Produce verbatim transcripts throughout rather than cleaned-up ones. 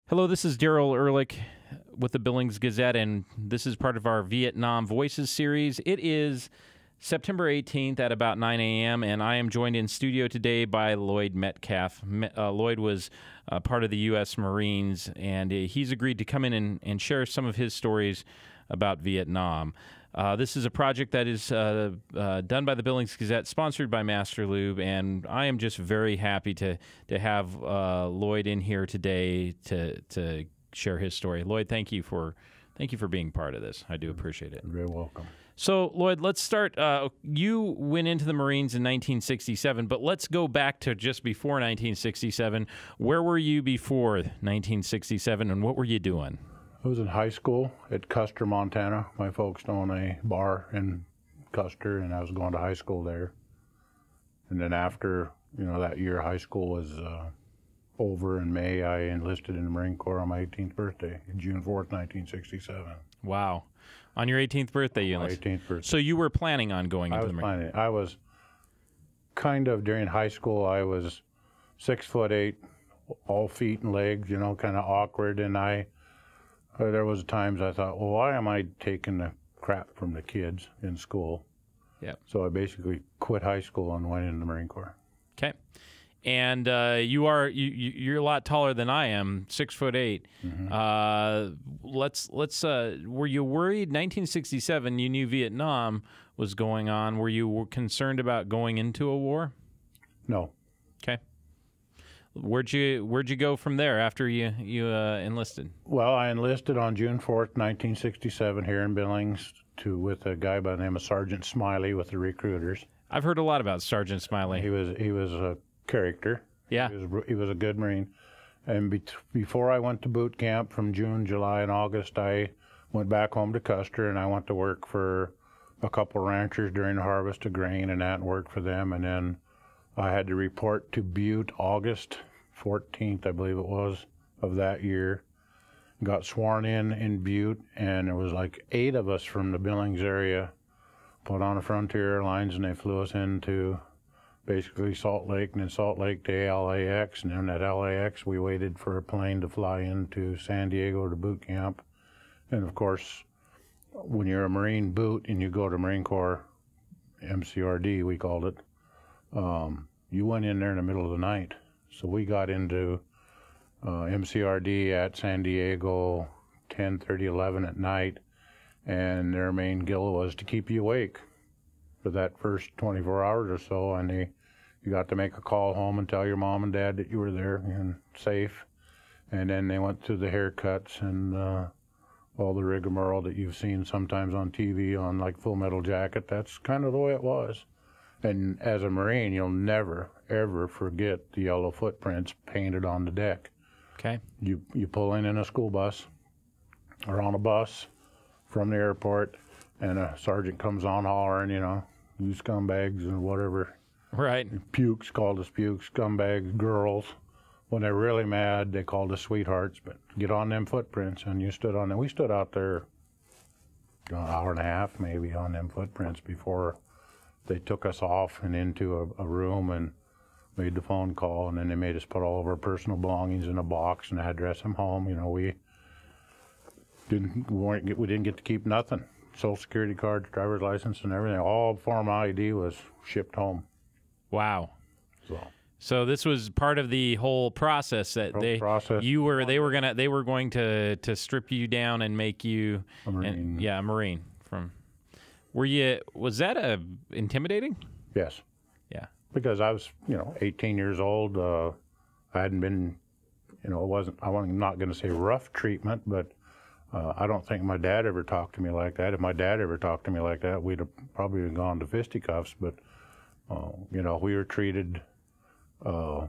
Hello, this is Daryl Ehrlich with the Billings Gazette, and this is part of our Vietnam Voices series. It is September eighteenth at about nine a.m., and I am joined in studio today by Lloyd Metcalf. Uh, Lloyd was uh, part of the U S Marines, and uh, he's agreed to come in and, and share some of his stories about Vietnam. Uh, this is a project that is uh, uh, done by the Billings Gazette, sponsored by Master Lube, and I am just very happy to to have uh, Lloyd in here today to to share his story. Lloyd, thank you for thank you for being part of this. I do appreciate it. You're very welcome. So, Lloyd, let's start. Uh, you went into the Marines in nineteen sixty-seven, but let's go back to just before nineteen sixty-seven. Where were you before nineteen sixty-seven, and what were you doing? I was in high school at Custer, Montana. My folks own a bar in Custer, and I was going to high school there. And then after, you know, that year high school was uh, over in May, I enlisted in the Marine Corps on my eighteenth birthday, June fourth, nineteen sixty-seven. Wow. On your eighteenth birthday, you enlisted? eighteenth birthday. So you were planning on going into I was the Marine planning. I was kind of, during high school, I was six foot eight, all feet and legs, you know, kind of awkward, and I... Uh, there was times I thought, well, why am I taking the crap from the kids in school? Yeah. So I basically quit high school and went into the Marine Corps. Okay. And uh, you are you, you- you're a lot taller than I am, six foot eight. Mm-hmm. Uh, let's let's. Uh, were you worried? nineteen sixty-seven. You knew Vietnam was going on. Were you concerned about going into a war? No. Okay. Where'd you Where'd you go from there after you you uh, enlisted? Well, I enlisted on June fourth, nineteen sixty-seven, here in Billings, to with a guy by the name of Sergeant Smiley with the recruiters. I've heard a lot about Sergeant Smiley. He was he was a character. Yeah. He was, he was a good Marine. And be, before I went to boot camp from June, July, and August, I went back home to Custer, and I went to work for a couple ranchers during the harvest of grain and that, and worked for them. And then I had to report to Butte August fourteenth, I believe it was, of that year. Got sworn in in Butte, and there was like eight of us from the Billings area put on a Frontier Airlines, and they flew us into basically Salt Lake, and then Salt Lake to L A X, and then at L A X we waited for a plane to fly into San Diego to boot camp. And of course, when you're a Marine boot and you go to Marine Corps, M C R D we called it, um, you went in there in the middle of the night. So we got into uh, M C R D at San Diego ten thirty, eleven at night, and their main goal was to keep you awake for that first twenty-four hours or so, and they, you got to make a call home and tell your mom and dad that you were there and safe. And then they went through the haircuts and uh, all the rigmarole that you've seen sometimes on T V on like Full Metal Jacket. That's kind of the way it was. And as a Marine, you'll never, ever forget the yellow footprints painted on the deck. Okay. You you pull in in a school bus or on a bus from the airport, and a sergeant comes on hollering, you know, you scumbags and whatever. Right. Pukes, called us pukes, scumbags, girls. When they're really mad, they called us sweethearts. But get on them footprints, and you stood on them. We stood out there you know, an hour and a half maybe on them footprints before they took us off and into a, a room and made the phone call, and then they made us put all of our personal belongings in a box and address them home. You know, we didn't we, weren't, get, we didn't get to keep nothing. Social Security cards, driver's license, and everything. All Form I D was shipped home. Wow. So, So this was part of the whole process that Whole they process. you were they were gonna they were going to to strip you down and make you A Marine. and- yeah a Marine from. Were you was that a intimidating? yes, Yeah. because I was, you know, eighteen years old. Uh, I hadn't been, you know, it wasn't. I wasn't not going to say rough treatment, but uh, I don't think my dad ever talked to me like that. If my dad ever talked to me like that, we'd have probably gone to fisticuffs. But uh, you know, we were treated. Uh,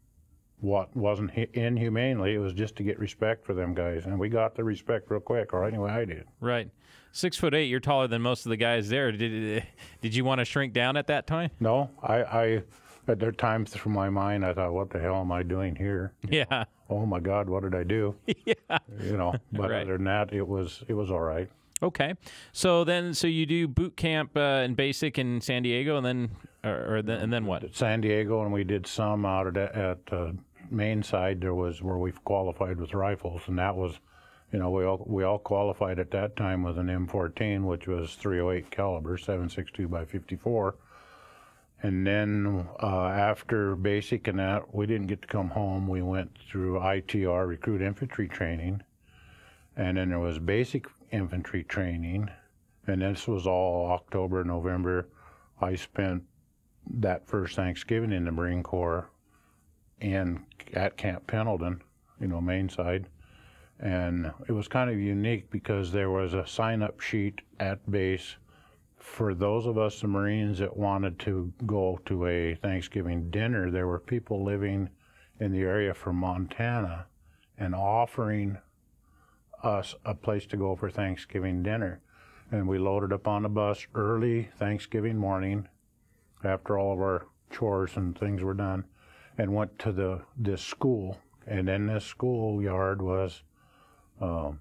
what wasn't inhumanely, it was just to get respect for them guys, and we got the respect real quick, or anyway I did. Right. Six foot eight, you're taller than most of the guys there. Did did you want to shrink down at that time? No, I, I at there times through my mind I thought, what the hell am I doing here? Yeah. Oh my God, what did I do? Yeah. You know, but Right. other than that, it was it was all right. Okay. So then, so you do boot camp uh, and basic in San Diego, and then, or, or then, and then what? At San Diego, and we did some out at, at uh, main side, there was where we qualified with rifles, and that was, you know, we all we all qualified at that time with an M fourteen, which was three oh eight caliber, seven sixty-two by fifty-four. And then uh, after basic and that, we didn't get to come home. We went through I T R, recruit infantry training, and then there was basic infantry training, and this was all October, November. I spent that first Thanksgiving in the Marine Corps and at Camp Pendleton, you know, main side. And it was kind of unique because there was a sign-up sheet at base for those of us, the Marines, that wanted to go to a Thanksgiving dinner. There were people living in the area from Montana and offering us a place to go for Thanksgiving dinner. And we loaded up on the bus early Thanksgiving morning after all of our chores and things were done, and went to the this school. And in this schoolyard was um,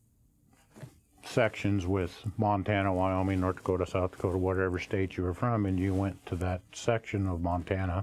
sections with Montana, Wyoming, North Dakota, South Dakota, whatever state you were from, and you went to that section of Montana.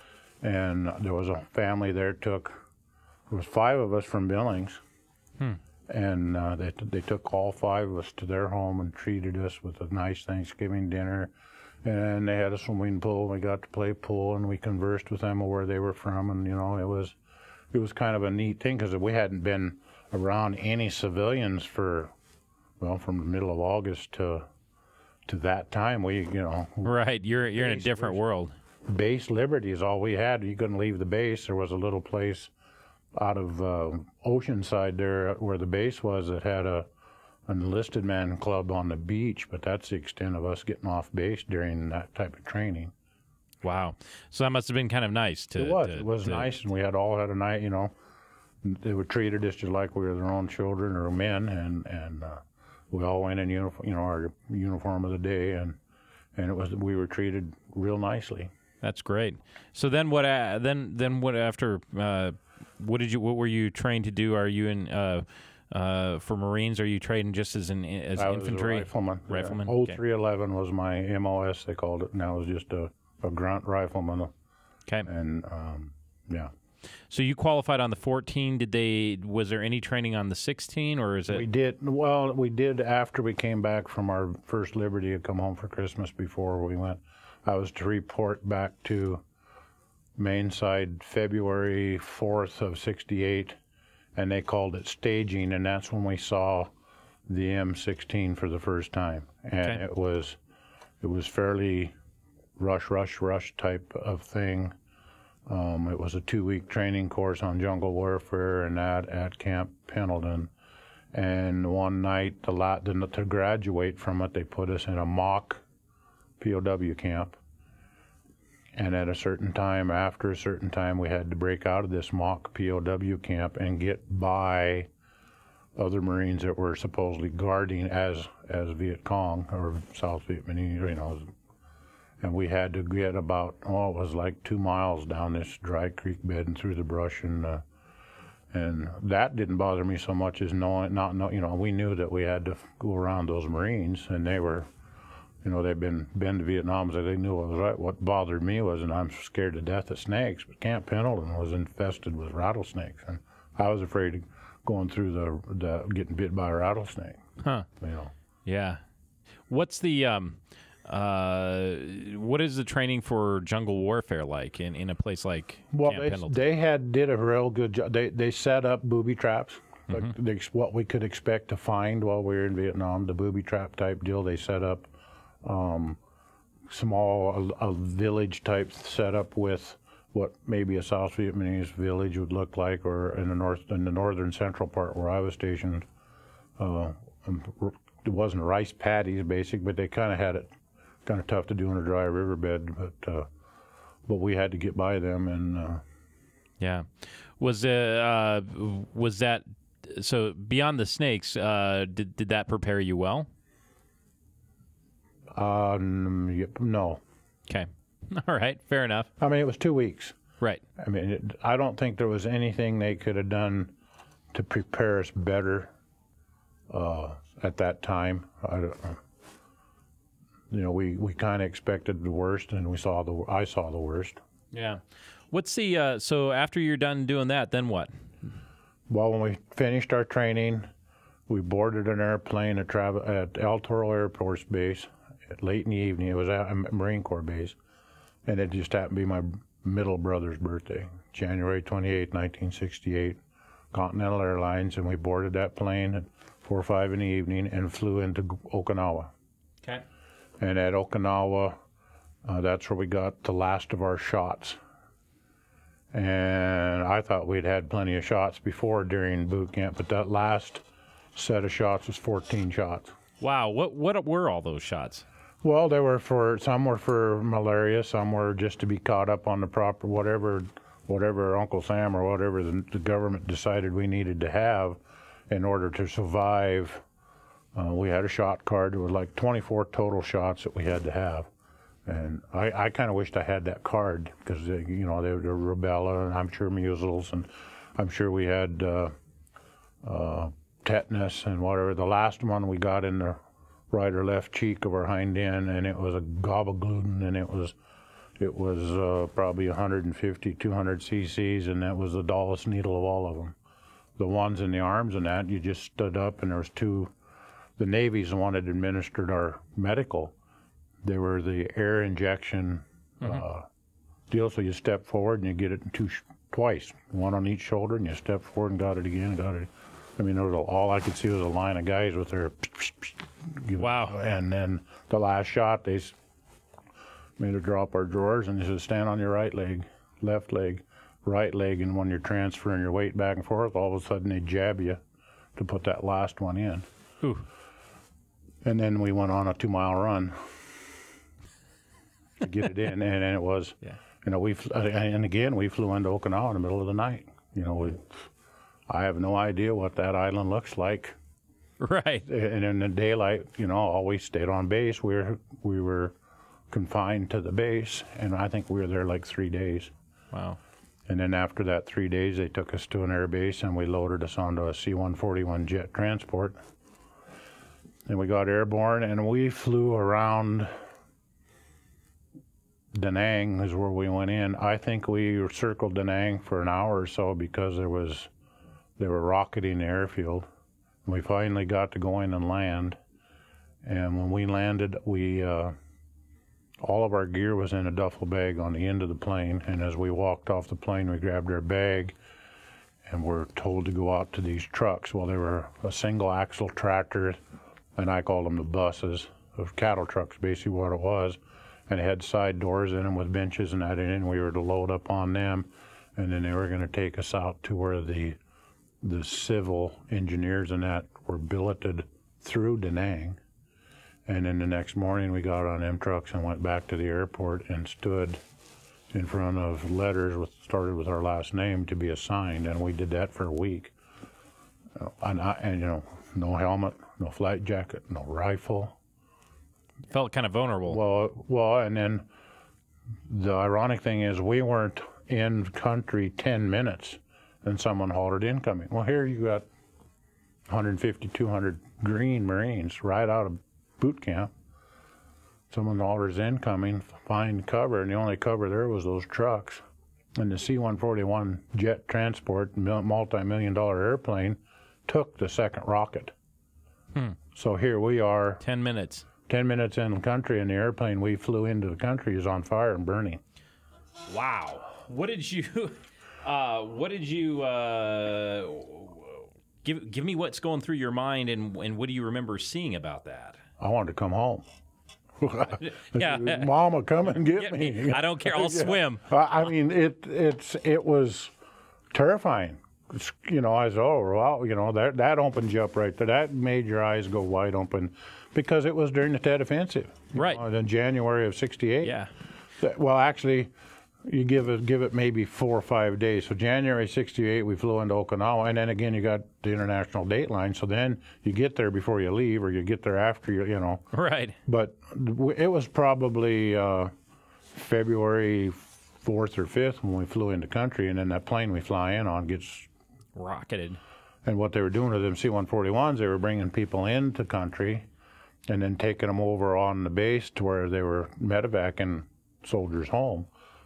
And there was a family there. Took there was five of us from Billings, hmm. and uh, they they took all five of us to their home and treated us with a nice Thanksgiving dinner. And they had a swimming pool. We got to play pool, and we conversed with them where they were from. And you know, it was it was kind of a neat thing because we hadn't been around any civilians for well, from the middle of August to to that time. We, you know, right. You're you're in a different world. Base Liberty is all we had. You couldn't leave the base. There was a little place out of uh, Oceanside there where the base was that had a an enlisted man club on the beach, but that's the extent of us getting off base during that type of training. Wow. So that must have been kind of nice to. It was. To, it was to... nice, and we had all had a night. You know, they were treated us just like we were their own children or men, and and uh, we all went in uniform. You know, our uniform of the day, and and it was we were treated real nicely. That's great. So then what? Uh, then then what after? Uh, what did you? What were you trained to do? Are you in? Uh, Uh, for Marines, are you trained just as an as I infantry? Was a rifleman. Rifleman. Oh, three eleven was my M O S. They called it. Now it was just a, a grunt rifleman. Okay. And um, yeah. So you qualified on the fourteen. Did they? Was there any training on the sixteen, or is it? We did. Well, we did after we came back from our first Liberty to come home for Christmas. Before we went, I was to report back to main side February fourth of sixty-eight. And they called it staging, and that's when we saw the M sixteen for the first time. And okay. it was it was fairly rush, rush, rush type of thing. Um, it was a two-week training course on jungle warfare, and that at Camp Pendleton. And one night, the lot, to graduate from it, they put us in a mock P O W camp. And at a certain time, after a certain time, we had to break out of this mock P O W camp and get by other Marines that were supposedly guarding as as Viet Cong or South Vietnamese, you know. And we had to get about, oh, it was like two miles down this dry creek bed and through the brush, and uh, and that didn't bother me so much as knowing, not know, you know, we knew that we had to go around those Marines, and they were. You know, they've been been to Vietnam, so they knew what was right. What bothered me was, and I'm scared to death of snakes, but Camp Pendleton was infested with rattlesnakes, and I was afraid of going through the, the getting bit by a rattlesnake. Huh. You know. Yeah. What's the um, uh, what is the training for jungle warfare like in, in a place like well, Camp they, Pendleton? they had did a real good job. They they set up booby traps. Mm-hmm. Like they, what we could expect to find while we were in Vietnam, the booby trap type deal they set up. Um, small, a, a village type setup with what maybe a South Vietnamese village would look like, or in the north, in the northern central part where I was stationed. Uh, it wasn't rice paddies, basic, but they kind of had it kind of tough to do in a dry riverbed. But uh, but we had to get by them, and uh, yeah, was uh, uh, was that so? Beyond the snakes, uh, did did that prepare you well? Uh, no. Okay. All right. Fair enough. I mean, it was two weeks. Right. I mean, it, I don't think there was anything they could have done to prepare us better uh, at that time. I don't, you know, we, we kind of expected the worst, and we saw the I saw the worst. Yeah. What's the uh, so after you're done doing that, then what? Well, when we finished our training, we boarded an airplane at, Trav- at El Toro Air Force Base at late in the evening. It was at a Marine Corps base, and it just happened to be my middle brother's birthday, January twenty-eighth, nineteen sixty-eight. Continental Airlines, and we boarded that plane at four or five in the evening and flew into Okinawa. Okay. And at Okinawa, uh, that's where we got the last of our shots. And I thought we'd had plenty of shots before during boot camp, but that last set of shots was fourteen shots. Wow. What what were all those shots? Well, they were for, some were for malaria, some were just to be caught up on the proper, whatever, whatever Uncle Sam or whatever the, the government decided we needed to have in order to survive. Uh, we had a shot card. There was like twenty-four total shots that we had to have. And I, I kind of wished I had that card because, uh, you know, they were rubella and I'm sure measles and I'm sure we had uh, uh, tetanus and whatever. The last one we got in the right or left cheek of our hind end, and it was a gobble-gluten, and it was it was uh, probably one hundred fifty, two hundred cc's, and that was the dullest needle of all of them. The ones in the arms and that, you just stood up, and there was two. The Navy's the one that administered our medical. They were the air injection mm-hmm. uh, deal, so you step forward and you get it in two sh- twice, one on each shoulder, and you step forward and got it again, and got it. I mean, there was a, all I could see was a line of guys with their. Wow! And then the last shot, they made us drop our drawers and they said, "Stand on your right leg, left leg, right leg," and when you're transferring your weight back and forth, all of a sudden they jab you to put that last one in. Whew. And then we went on a two-mile run to get it in, and, and it was, yeah. you know, we and again we flew into Okinawa in the middle of the night. You know, we, I have no idea what that island looks like. Right. And in the daylight, you know, always stayed on base. We were we were confined to the base, and I think we were there like three days. Wow. And then after that three days, they took us to an air base, and we loaded us onto a C one forty-one jet transport. And we got airborne, and we flew around Da Nang is where we went in. I think we circled Da Nang for an hour or so because there was they were rocketing the airfield. We finally got to go in and land, and when we landed, we uh, all of our gear was in a duffel bag on the end of the plane, and as we walked off the plane, we grabbed our bag, and we're told to go out to these trucks. Well, they were a single-axle tractor, and I called them the buses, of cattle trucks, basically what it was, and it had side doors in them with benches and that in it, and we were to load up on them, and then they were going to take us out to where the the civil engineers and that were billeted through Da Nang. And then the next morning we got on them trucks and went back to the airport and stood in front of letters with started with our last name to be assigned, and we did that for a week. And, I, and you know, no helmet, no flight jacket, no rifle. Felt kind of vulnerable. Well, well, and then the ironic thing is we weren't in country ten minutes. And someone hollered incoming. Well, here you got one fifty, two hundred green Marines right out of boot camp. Someone hollers incoming, find cover, and the only cover there was those trucks. And the C one forty-one jet transport, multi-million dollar airplane, took the second rocket. Hmm. So here we are. Ten minutes. Ten minutes in the country, and the airplane we flew into the country is on fire and burning. Wow. What did you... Uh, what did you uh, give? Give me what's going through your mind, and and what do you remember seeing about that? I wanted to come home. Yeah, Mama, come and get, get me. me. I don't care. I'll yeah. swim. I mean, it it's it was terrifying. It's, you know, I was oh well, you know that that opened you up right there. That made your eyes go wide open, because it was during the Tet Offensive, right? Know, in January of sixty-eight. Yeah. Well, actually. You give it give it maybe four or five days. So January sixty-eight, we flew into Okinawa, and then again you got the international date line. So then you get there before you leave, or you get there after you, you know. Right. But it was probably uh, February fourth or fifth when we flew into country, and then that plane we fly in on gets rocketed. And what they were doing with them C one forty-ones, they were bringing people into country, and then taking them over on the base to where they were medevacing soldiers home.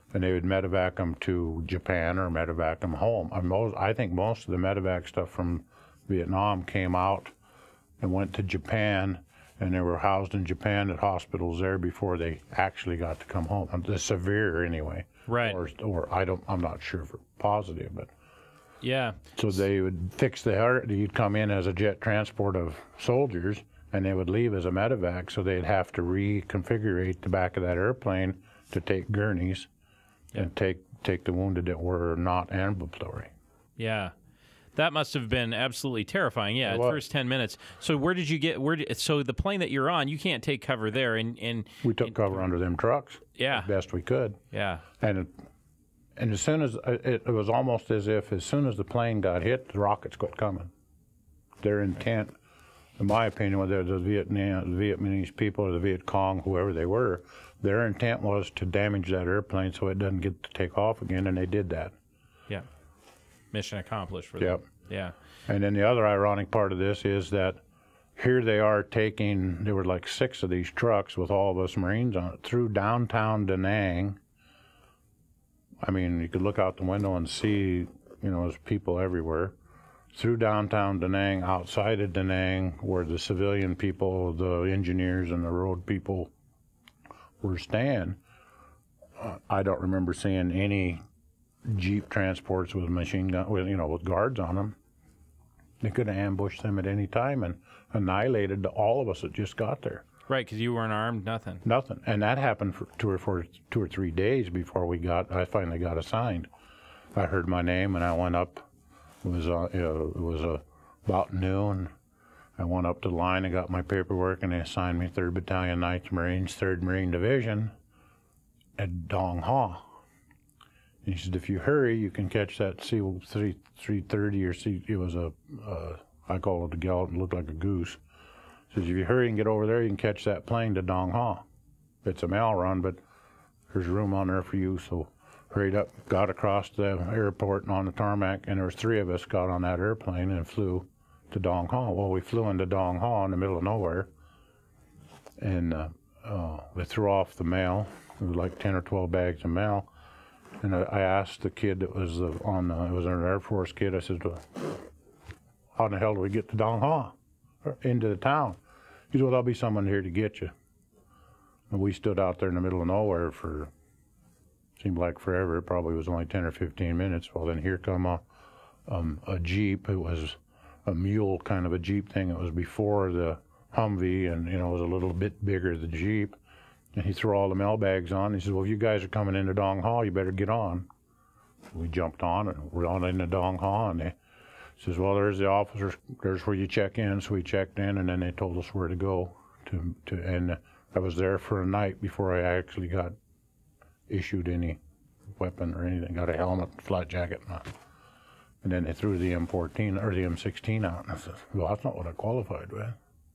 and they would medevac them to Japan or medevac them home. I, most, I think most of the medevac stuff from Vietnam came out and went to Japan, and they were housed in Japan at hospitals there before they actually got to come home. The severe, anyway. Right. Or, or I don't. I'm not sure for positive, but yeah. So they would fix the heart. You'd come in as a jet transport of soldiers, and they would leave as a medevac. So they'd have to reconfigure the back of that airplane to take gurneys, yep. and take take the wounded that were not ambulatory. Yeah. That must have been absolutely terrifying. Yeah, the first ten minutes. So where did you get? Where? Did, so the plane that you're on, you can't take cover there, and and we took and, cover under them trucks. Yeah, as best we could. Yeah, and it, and as soon as it, it was almost as if as soon as the plane got hit, the rockets quit coming. Their intent, in my opinion, whether the Vietnam, the Vietnamese people or the Viet Cong, whoever they were, their intent was to damage that airplane so it doesn't get to take off again, and they did that. Yeah. Mission accomplished for them. Yep. Yeah. And then the other ironic part of this is that here they are taking, there were like six of these trucks with all of us Marines on it, through downtown Da Nang. I mean, you could look out the window and see, you know, there's people everywhere. Through downtown Da Nang, outside of Da Nang, where the civilian people, the engineers and the road people were staying. Uh, I don't remember seeing any Jeep transports with machine gun, with, you know, with guards on them. They could have ambushed them at any time and annihilated all of us that just got there. Right, because you weren't armed, nothing. Nothing, and that happened for two or four, two or three days before we got. I finally got assigned. I heard my name and I went up. It was uh, you know, it was uh, about noon. I went up to the line and got my paperwork, and they assigned me third Battalion, ninth Marines, third Marine Division at Dong Ha. He said, if you hurry, you can catch that C three thirty or C. It was a, uh, I call it a gallop. It looked like a goose. He says, if you hurry and get over there, you can catch that plane to Dong Ha. It's a mail run, but there's room on there for you. So hurried up, got across the airport and on the tarmac, and there was three of us got on that airplane and flew to Dong Ha. Well, we flew into Dong Ha in the middle of nowhere, and uh, uh, they threw off the mail. It was like ten or twelve bags of mail. And I asked the kid that was on the, it was an Air Force kid, I said, how in the hell do we get to Dong Ha, into the town? He said, well, there'll be someone here to get you. And we stood out there in the middle of nowhere for, seemed like forever. It probably was only ten or fifteen minutes. Well, then here come a, um, a Jeep. It was a mule kind of a Jeep thing. It was before the Humvee, and, you know, it was a little bit bigger, the Jeep. And he threw all the mail bags on. He says, well, if you guys are coming into Dong Ha, you better get on. We jumped on, and we're on into Dong Ha, and they says, well, there's the officers, there's where you check in. So we checked in, and then they told us where to go. To, to And I was there for a night before I actually got issued any weapon or anything. Got a helmet, flat jacket. And, and then they threw the M fourteen, or the M sixteen out. And I said, well, that's not what I qualified with.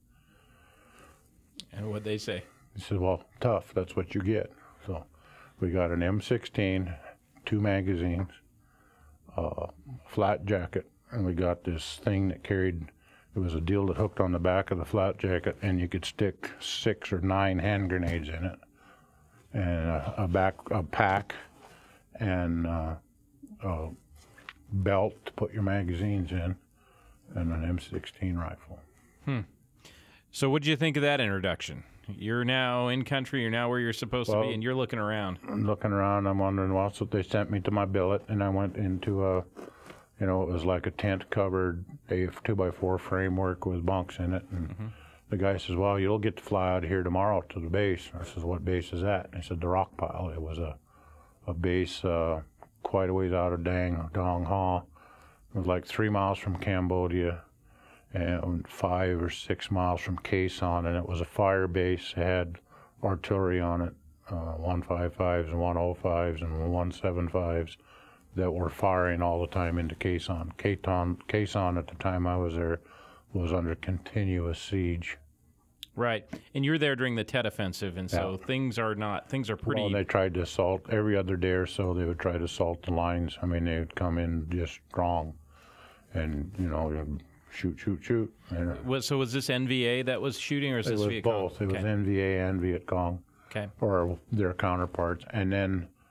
And what'd they say? He said, well, tough, that's what you get. So we got an M sixteen, two magazines, a flat jacket, and we got this thing that carried, it was a deal that hooked on the back of the flat jacket, and you could stick six or nine hand grenades in it, and a, a back, a pack, and uh, a belt to put your magazines in, and an M sixteen rifle. Hmm. So what did you think of that introduction? You're now in country, you're now where you're supposed well, to be, and you're looking around. I'm looking around, I'm wondering, well, so they sent me to my billet, and I went into a, you know, it was like a tent-covered a two by four framework with bunks in it, and mm-hmm. the guy says, well, you'll get to fly out of here tomorrow to the base. I says, what base is that? And he said, the rock pile. It was a, a base uh, quite a ways out of Dang, Dong Ha. It was like three miles from Cambodia, and five or six miles from Khe Sanh, and it was a fire base. It had artillery on it, uh, one fifty-fives and one oh fives and one seventy-fives that were firing all the time into Khe Sanh. Khe Sanh at the time I was there was under continuous siege. Right, and you're there during the Tet Offensive, and so yeah. things are not, things are pretty... Well, they tried to assault every other day or so. They would try to assault the lines. I mean, they would come in just strong, and, you know... shoot, shoot, shoot. Was, so was this N V A that was shooting, or is this Viet Cong? It was both. It okay. was N V A and Viet Cong, okay. or their counterparts. And then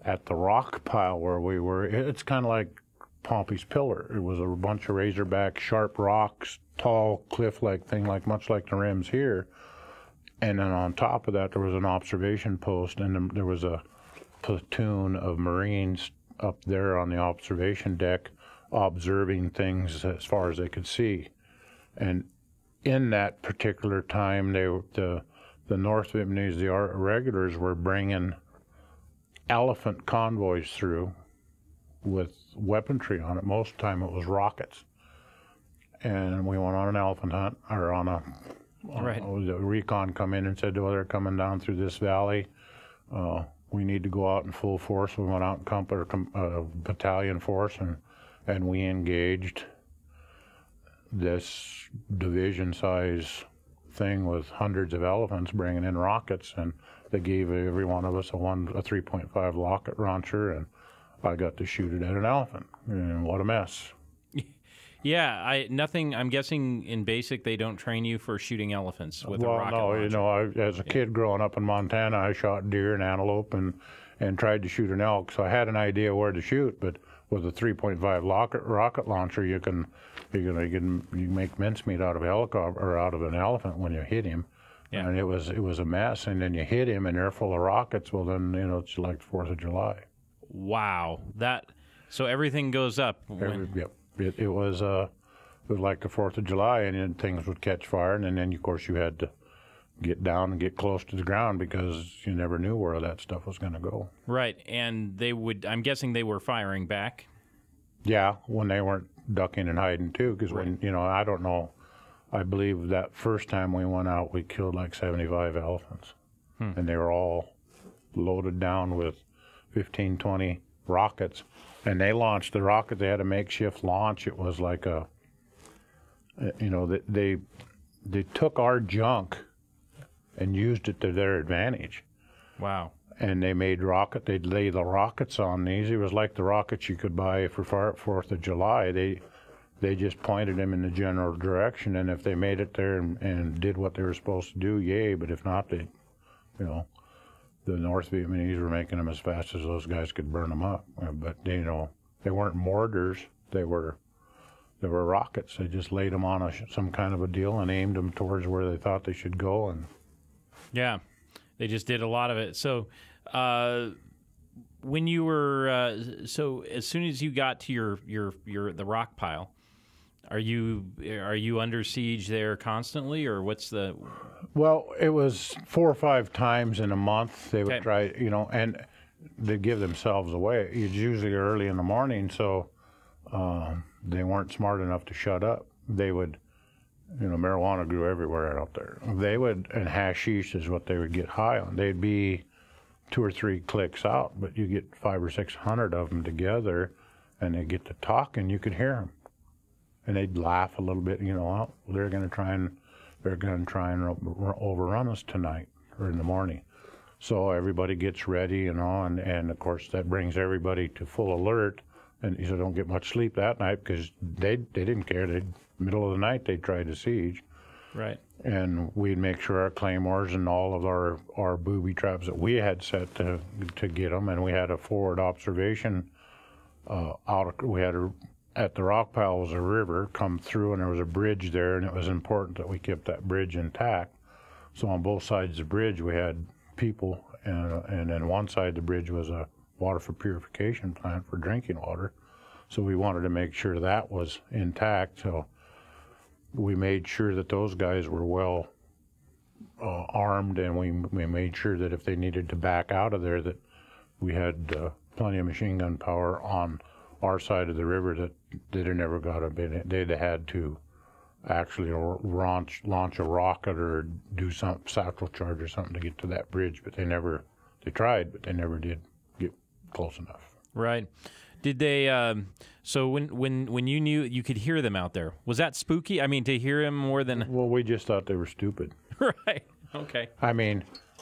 at the rock pile where we were, it's kind of like Pompey's Pillar. It was a bunch of razorback, sharp rocks, tall cliff-like thing, like much like the rims here. And then on top of that, there was an observation post, and there was a platoon of Marines up there on the observation deck observing things as far as they could see. And in that particular time, they were, the the North Vietnamese, the regulars, were bringing elephant convoys through with weaponry on it. Most of the time it was rockets. And we went on an elephant hunt, or on a, right. on a recon come in and said, oh, they're coming down through this valley. Uh, we need to go out in full force. We went out in company, uh, battalion force, and and we engaged this division-size thing with hundreds of elephants bringing in rockets, and they gave every one of us a one a three point five rocket launcher, and I got to shoot it at an elephant. And what a mess! Yeah, I nothing. I'm guessing in basic they don't train you for shooting elephants with well, a rocket no, launcher. you know, I, as a kid growing up in Montana, I shot deer and antelope and and tried to shoot an elk, so I had an idea where to shoot, but with a three point five rocket rocket launcher, you can you can you can you make mincemeat out of a helicopter or out of an elephant when you hit him. Yeah. And it was it was a mess. And then you hit him, and they're full of rockets. Well, then you know it's like Fourth of July. Wow, that so everything goes up. When... Every, yep, it, it was uh, it was like the Fourth of July, and then things would catch fire, and then of course you had to get down and get close to the ground because you never knew where that stuff was going to go. Right, and they would, I'm guessing they were firing back. Yeah, when they weren't ducking and hiding too, because right. when, you know, I don't know, I believe that first time we went out, we killed like seventy-five elephants. Hmm. And they were all loaded down with fifteen, twenty rockets. And they launched the rocket, they had a makeshift launch. It was like a, you know, they, they, they took our junk and used it to their advantage. Wow. And they made rocket, they'd lay the rockets on these. It was like the rockets you could buy for Fourth of July. They they just pointed them in the general direction, and if they made it there and, and did what they were supposed to do, yay. But if not, they, you know, the North Vietnamese were making them as fast as those guys could burn them up. But, they, you know, they weren't mortars. They were they were rockets. They just laid them on a, some kind of a deal and aimed them towards where they thought they should go. And yeah, they just did a lot of it. So uh, when you were, uh, so as soon as you got to your, your, your the rock pile, are you are you under siege there constantly, or what's the? Well, it was four or five times in a month they would okay. try, you know, and they give themselves away. It's usually early in the morning, so um, they weren't smart enough to shut up. They would, you know, marijuana grew everywhere out there. They would, and hashish is what they would get high on. They'd be two or three clicks out, but you get five or six hundred of them together, and they get to talking. You could hear them, and they'd laugh a little bit. You know, oh, they're going to try and they're going to try and overrun us tonight or in the morning. So everybody gets ready, you know, and and of course that brings everybody to full alert. And you don't get much sleep that night because they they didn't care. They middle of the night they tried to siege. Right. And we'd make sure our claymores and all of our, our booby traps that we had set to to get them, and we had a forward observation uh, out. Of, we had a, at the rock pile was a river come through, and there was a bridge there, and it was important that we kept that bridge intact. So on both sides of the bridge we had people, and and then one side of the bridge was a water for purification plant for drinking water. So we wanted to make sure that was intact. So we made sure that those guys were well uh, armed, and we we made sure that if they needed to back out of there, that we had uh, plenty of machine gun power on our side of the river, that they'd have never got a bit. They'd have had to actually launch launch a rocket or do some satchel charge or something to get to that bridge, but they never. They tried, but they never did get close enough. Right. Did they? Um, so when when when you knew you could hear them out there, was that spooky? I mean, to hear them more than. Well, we just thought they were stupid. Right. Okay. I mean,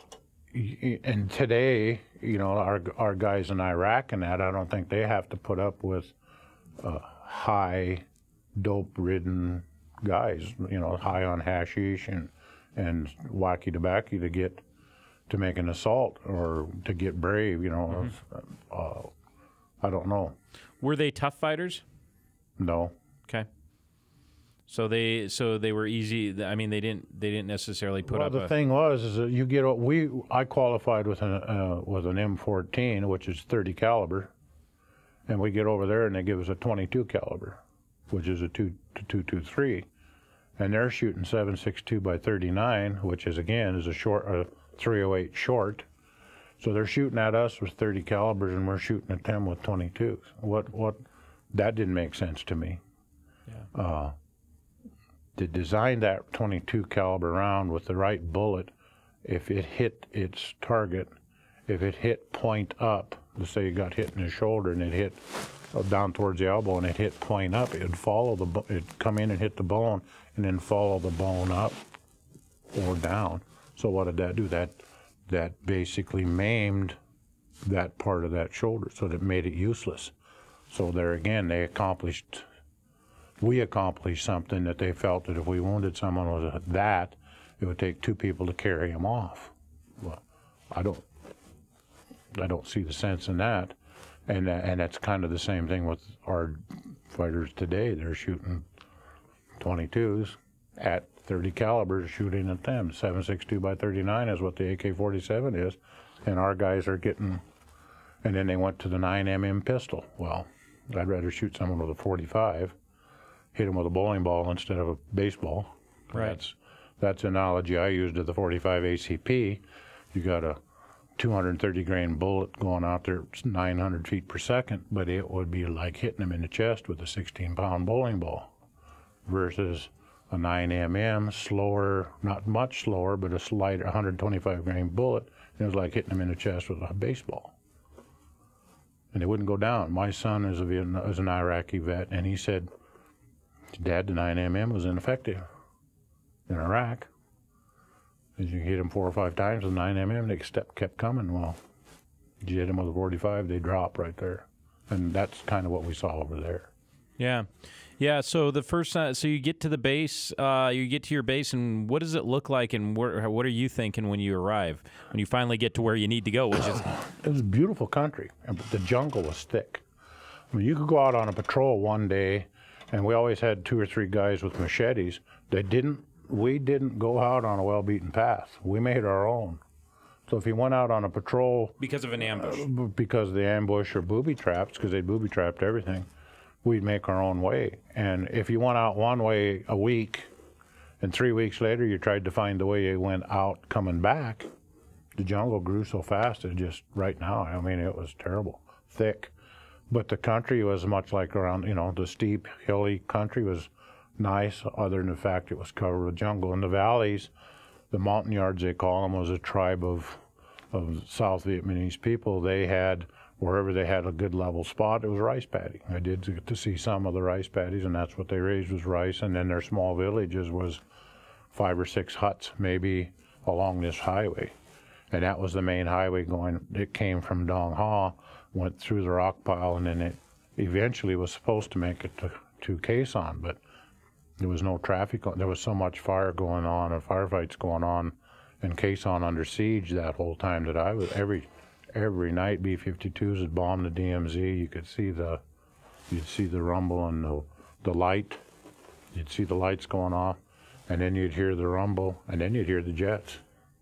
and today, you know, our our guys in Iraq and that, I don't think they have to put up with uh, high, dope-ridden guys. You know, high on hashish and and wacky tobacco to get to make an assault or to get brave, you know. Mm-hmm. uh, I don't know. Were they tough fighters? No. Okay. So they so they were easy. I mean, they didn't they didn't necessarily put well, up. the a, thing was is that you get we I qualified with an uh, with an M fourteen, which is thirty caliber, and we get over there and they give us a twenty-two caliber, which is a two two two three, and they're shooting seven six two by thirty-nine, which is again is a short a three oh eight short. So they're shooting at us with thirty calibers, and we're shooting at them with twenty-twos. What what that didn't make sense to me. Yeah. Uh, to design that twenty-two caliber round with the right bullet, if it hit its target, if it hit point up, let's say you got hit in the shoulder and it hit down towards the elbow and it hit point up, it'd follow the it'd come in and hit the bone and then follow the bone up or down. So what did that do? That that basically maimed that part of that shoulder, so that made it useless. So there again, they accomplished. We accomplished something that they felt that if we wounded someone with that, it would take two people to carry them off. Well, I don't, I don't see the sense in that, and and that's kind of the same thing with our fighters today. They're shooting twenty-twos at thirty calibers, shooting at them. seven six two by thirty-nine is what the A K forty-seven is, and our guys are getting. And then they went to the nine millimeter pistol. Well, I'd rather shoot someone with a forty-five. Hit him with a bowling ball instead of a baseball. Right. That's that's an analogy I used to the forty-five A C P. You got a two hundred thirty grain bullet going out there nine hundred feet per second, but it would be like hitting him in the chest with a sixteen pound bowling ball versus a nine millimeter, slower, not much slower, but a slight one hundred twenty-five grain bullet. It was like hitting him in the chest with a baseball. And it wouldn't go down. My son is, a Vietnam, is an Iraqi vet, and he said, Dad, the nine millimeter was ineffective in Iraq. As you hit them four or five times with nine millimeter, they step kept coming. Well, you hit them with a forty-five, they drop right there, and that's kind of what we saw over there. Yeah, yeah. So the first, uh, so you get to the base, uh, you get to your base, and what does it look like, and what, what are you thinking when you arrive, when you finally get to where you need to go? Which is, it was a beautiful country, but the jungle was thick. I mean, you could go out on a patrol one day. And we always had two or three guys with machetes. They didn't. We didn't go out on a well-beaten path. We made our own. So if you went out on a patrol because of an ambush, uh, because of the ambush or booby traps, because they booby trapped everything, we'd make our own way. And if you went out one way a week, and three weeks later you tried to find the way you went out coming back, the jungle grew so fast. It just right now. I mean, it was terrible, thick. But the country was much like around, you know, the steep, hilly country was nice, other than the fact it was covered with jungle. In the valleys, the Montagnards, they call them, was a tribe of of South Vietnamese people. They had, wherever they had a good level spot, it was rice paddy. I did get to see some of the rice paddies, and that's what they raised was rice. And then their small villages was five or six huts, maybe, along this highway. And that was the main highway going, it came from Dong Ha, went through the rock pile, and then it eventually was supposed to make it to, to Quezon, On, but there was no traffic. There was so much fire going on and firefights going on, and Quezon On under siege that whole time that I was, every every night B fifty-twos would bomb the D M Z. You could see the, you'd see the rumble and the, the light. You'd see the lights going off, and then you'd hear the rumble, and then you'd hear the jets.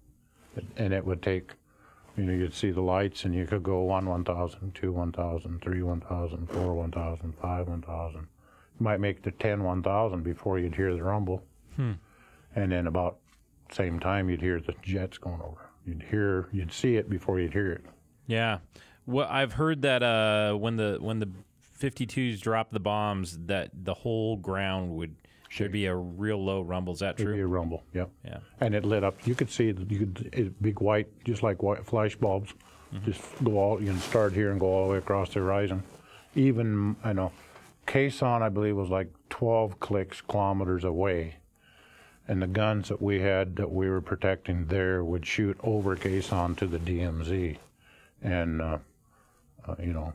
And it would take, you know, you'd see the lights, and you could go one, one thousand, two, one thousand, three, one thousand, four, one thousand, five, one thousand. You might make the ten, one thousand before you'd hear the rumble. Hmm. And then about same time, you'd hear the jets going over. You'd hear, you'd see it before you'd hear it. Yeah. Well, I've heard that uh, when the when the fifty-twos dropped the bombs, that the whole ground would there'd be a real low rumble. Is that true? It'd be a rumble. Yep. Yeah. And it lit up. You could see it. You could it, big white, just like white flash bulbs, mm-hmm. just go all. You can start here and go all the way across the horizon. Even I know, Quezon, I believe, was like twelve clicks kilometers away, and the guns that we had that we were protecting there would shoot over Quezon to the D M Z, and uh, uh, you know,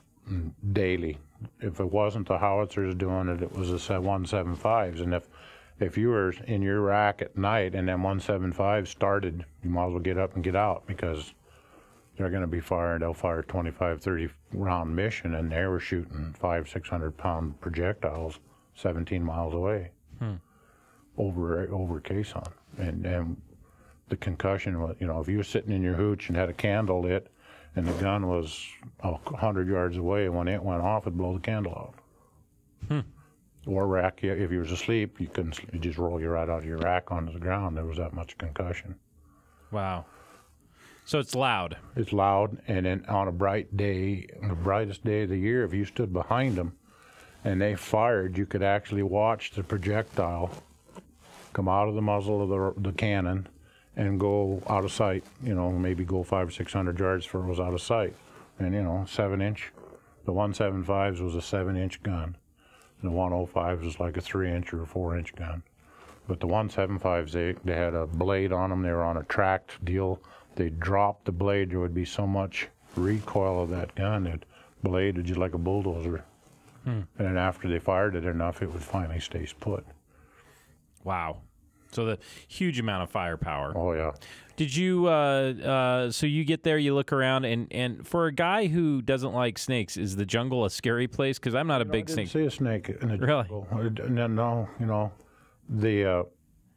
daily. If it wasn't the howitzers doing it, it was the one seventy-fives, and if if you were in your rack at night and then one seventy-five started, you might as well get up and get out, because they're going to be firing. They'll fire twenty-five, thirty round mission, and they were shooting five, six hundred pound projectiles seventeen miles away hmm. over over caisson. And and the concussion was, you know, if you were sitting in your hooch and had a candle lit, and the gun was a hundred yards away, when it went off, it'd blow the candle out. Hmm. Or rack you, if you was asleep, you couldn't. You just roll you right out of your rack onto the ground. There was that much concussion. Wow. So it's loud. It's loud, and then on a bright day, the brightest day of the year, if you stood behind them and they fired, you could actually watch the projectile come out of the muzzle of the, the cannon and go out of sight. You know, maybe go five or six hundred yards before it was out of sight. And you know, seven inch. The one seventy-fives was a seven inch gun. And the one oh fives was like a three inch or a four inch gun. But the one seventy-fives, they they had a blade on them. They were on a tracked deal. They dropped the blade, there would be so much recoil of that gun, that blade would just like a bulldozer. Hmm. And then after they fired it enough, it would finally stay put. Wow. So the huge amount of firepower. Oh, yeah. Did you, uh, uh, so you get there, you look around, and, and for a guy who doesn't like snakes, is the jungle a scary place? Because I'm not a you know, big I didn't snake. see a snake in the really? jungle. No, no, you know, the, uh,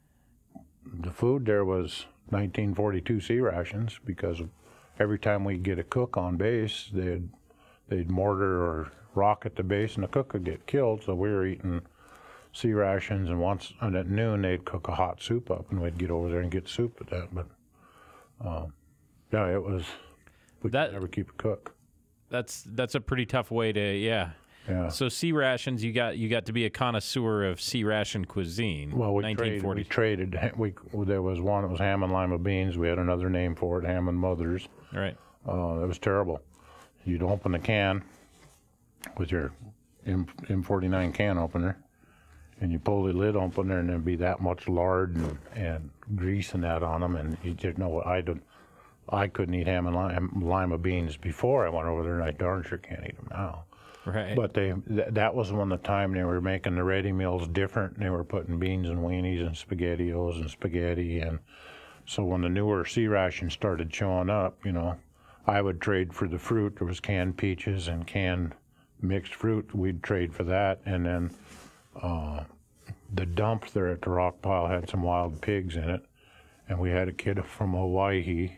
the food there was nineteen forty-two C rations, because every time we get a cook on base, they'd they'd mortar or rocket the base, and the cook would get killed. So we were eating C rations, and once and at noon they'd cook a hot soup up, and we'd get over there and get soup with that. But um, yeah, it was we that, could never keep a cook. That's that's a pretty tough way to yeah. Yeah. So C rations, you got you got to be a connoisseur of C ration cuisine. Well, we traded. We traded. We there was one. It was ham and lima beans. We had another name for it, ham and mothers. Right. Uh, it was terrible. You'd open the can with your M forty-nine can opener, and you pull the lid open there, and there'd be that much lard and, and grease and that on them, and you just know I did. I couldn't eat ham and lima, lima beans before I went over there, and I darn sure can't eat them now. Right. But they th that was when the time they were making the ready meals different. They were putting beans and weenies and SpaghettiOs and spaghetti. And so when the newer C rations started showing up, you know, I would trade for the fruit. There was canned peaches and canned mixed fruit. We'd trade for that. And then uh, the dump there at the rock pile had some wild pigs in it. And we had a kid from Hawaii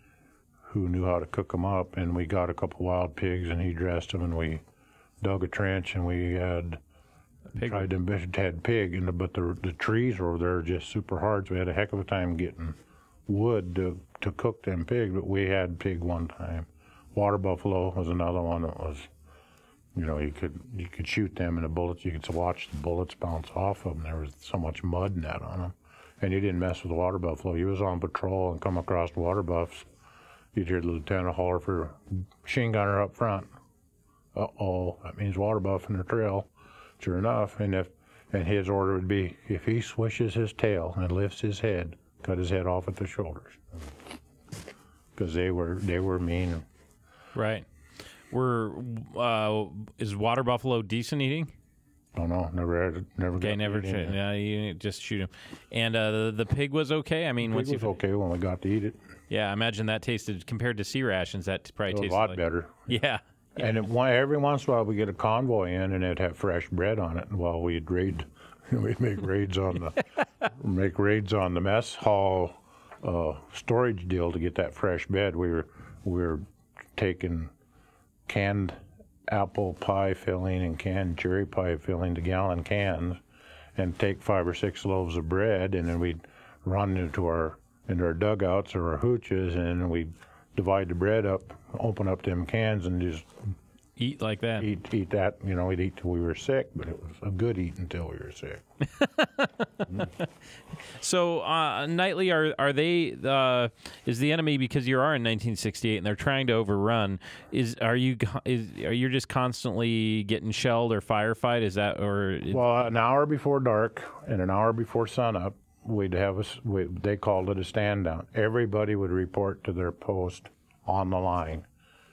who knew how to cook them up. And we got a couple wild pigs, and he dressed them, and we dug a trench, and we had pig. tried to had pig, and the, but the the trees were there just super hard, so we had a heck of a time getting wood to to cook them pig. But we had pig one time. Water buffalo was another one that was, you know, you could you could shoot them, and the bullets, you could watch the bullets bounce off of them. There was so much mud and that on them, and you didn't mess with the water buffalo. You was on patrol and come across water buffs, you'd hear the lieutenant holler for machine gunner up front. Uh-oh, that means water buff in the trail. Sure enough, and if and his order would be, if he swishes his tail and lifts his head, cut his head off at the shoulders, because they were they were mean. Right. Were uh, is water buffalo decent eating? Oh no, never had, never. Okay, never. Sh- yeah, you just shoot him. And uh, the the pig was okay. I mean, the pig once was you okay when we got to eat it. Yeah, I imagine that tasted, compared to C rations, that probably it was tasted a lot like, better. Yeah. Yeah. And it, every once in a while we get a convoy in, and it'd have fresh bread on it. And while we'd raid, we'd make raids on the make raids on the mess hall uh, storage deal to get that fresh bread. We were we were taking canned apple pie filling and canned cherry pie filling to gallon cans, and take five or six loaves of bread, and then we'd run into our into our dugouts or our hooches, and then we'd divide the bread up, open up them cans, and just eat like that. Eat, eat that. You know, we'd eat till we were sick, but it was a good eat until we were sick. mm. So uh, nightly, are are they? Uh, is the enemy, because you are in nineteen sixty-eight and they're trying to overrun? Is are you is are you just constantly getting shelled or firefight? Is that or? Well, an hour before dark and an hour before sunup, we'd have a, we, they called it a stand down. Everybody would report to their post on the line,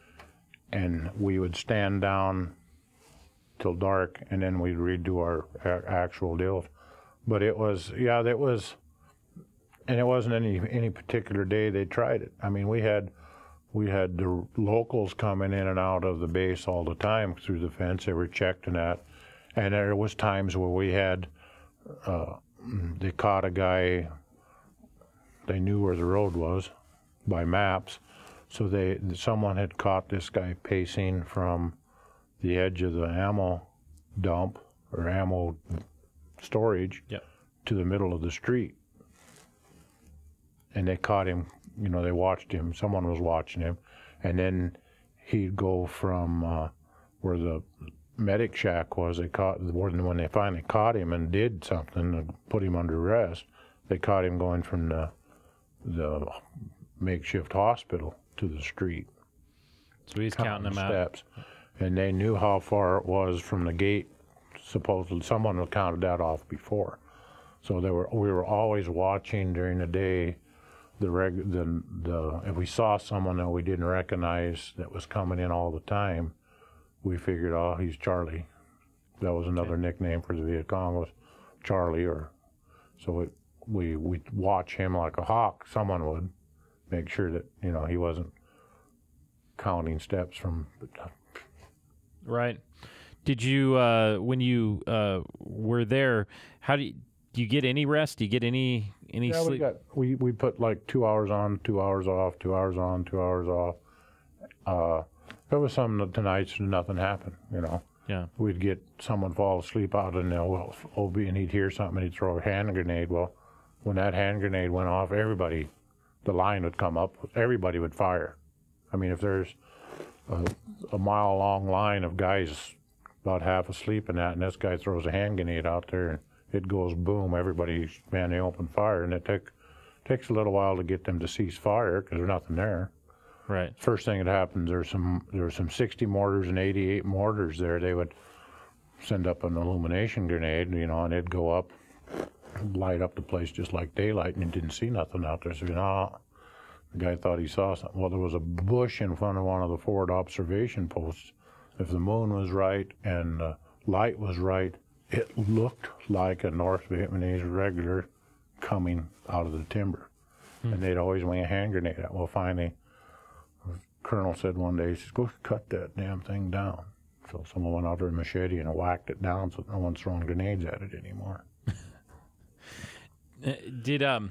and we would stand down till dark, and then we'd redo our, our actual deal. but it was, yeah, that was, and it wasn't any any particular day they tried it. I mean, we had we had the locals coming in and out of the base all the time through the fence. They were checked and that, and there was times where we had, uh, they caught a guy. They knew where the road was by maps, so they someone had caught this guy pacing from the edge of the ammo dump or ammo storage yep. to the middle of the street. And they caught him, you know, they watched him, someone was watching him, and then he'd go from uh, where the medic shack was, they caught, when they finally caught him and did something and put him under arrest, they caught him going from the, the makeshift hospital to the street. So he's counting them out. Steps. And they knew how far it was from the gate. Supposedly, someone had counted that off before. So they were, we were always watching during the day. The reg, the, the if we saw someone that we didn't recognize that was coming in all the time, we figured, oh, he's Charlie. That was another okay. nickname for the Viet Cong, was Charlie. Or so it, we we watch him like a hawk. Someone would make sure that, you know, he wasn't counting steps from. Right. Did you, uh, when you uh, were there, how do you, do you get any rest? Do you get any any yeah, sleep? we got we we put like two hours on, two hours off, two hours on, two hours off. Uh, there was some tonights nothing happened, you know. Yeah. We'd get someone fall asleep out in the O B and he'd hear something and he'd throw a hand grenade. Well, when that hand grenade went off, everybody, the line would come up, everybody would fire. I mean, if there's a, a mile long line of guys about half asleep in that, and this guy throws a hand grenade out there, and it goes boom, everybody, man, they open fire, and it take, takes a little while to get them to cease fire because there's nothing there. Right. First thing that happens, there's some there's some sixty mortars and eighty-eight mortars there. They would send up an illumination grenade, you know, and it'd go up, light up the place just like daylight, and you didn't see nothing out there. So, you know, the guy thought he saw something. Well, there was a bush in front of one of the forward observation posts. If the moon was right and the light was right, it looked like a North Vietnamese regular coming out of the timber. Hmm. And they'd always wing a hand grenade out. Well, finally, the colonel said one day, he says, go cut that damn thing down. So someone went out there with a machete and whacked it down so no one's throwing grenades at it anymore. Did, um,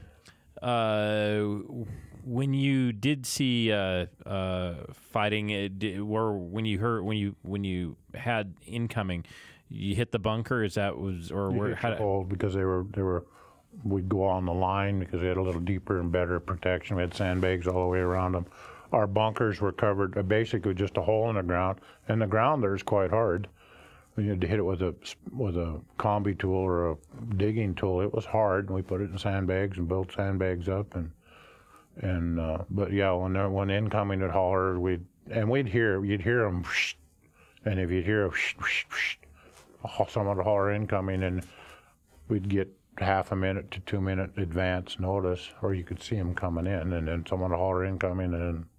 uh, when you did see uh, uh, fighting, it, did, or when you heard when you when you had incoming, you hit the bunker. Is that was or you where? Hit how the hole because they were they were. We'd go on the line because they had a little deeper and better protection. We had sandbags all the way around them. Our bunkers were covered uh, basically just a hole in the ground, and the ground there is quite hard. You had to hit it with a with a combi tool or a digging tool. It was hard, and we put it in sandbags and built sandbags up and. And uh, but yeah, when there, when incoming would holler, we'd and we'd hear you'd hear them, whoosh, and if you'd hear a whoosh, whoosh, whoosh, someone would holler incoming, and we'd get half a minute to two minute advance notice, or you could see them coming in, and then someone would holler incoming, and then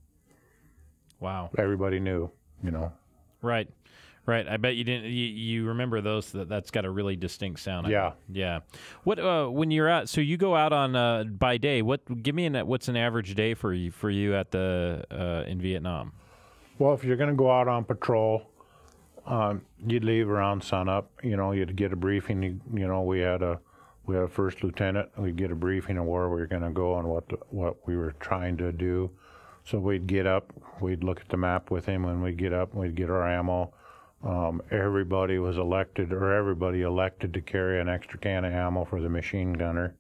wow, everybody knew, you know. Right. Right, I bet you didn't. You, you remember those? That that's got a really distinct sound. Yeah, yeah. What uh, when you're out? So you go out on uh, by day. What give me an what's an average day for you for you at the uh, in Vietnam? Well, if you're going to go out on patrol, um, you'd leave around sunup. You know, you'd get a briefing. You, you know, we had a we had a first lieutenant. We'd get a briefing on where we were going to go and what the, what we were trying to do. So we'd get up. We'd look at the map with him when we'd get up. We'd get our ammo. Um, everybody was elected, or everybody elected to carry an extra can of ammo for the machine gunner,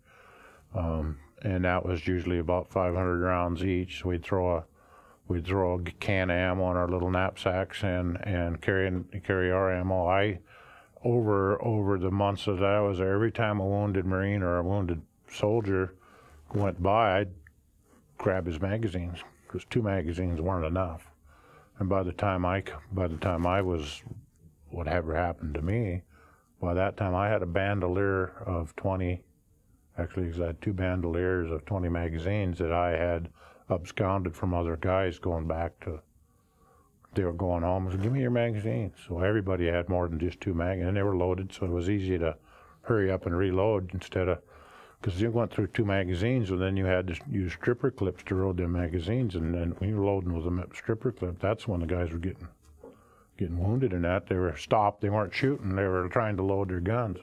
um, and that was usually about five hundred rounds each. So we'd throw a, we'd throw a can of ammo in our little knapsacks and and carry carry our ammo. I, over over the months that I was there, every time a wounded Marine or a wounded soldier went by, I'd grab his magazines because two magazines weren't enough. And by the time I, by the time I was, whatever happened to me, by that time I had a bandolier of twenty, actually I had two bandoliers of twenty magazines that I had absconded from other guys going back to, they were going home and said, give me your magazines. So everybody had more than just two magazines, and they were loaded, so it was easy to hurry up and reload instead of, because you went through two magazines and then you had to use stripper clips to load them magazines, and then when you were loading with a stripper clip, that's when the guys were getting getting wounded in that. They were stopped. They weren't shooting. They were trying to load their guns.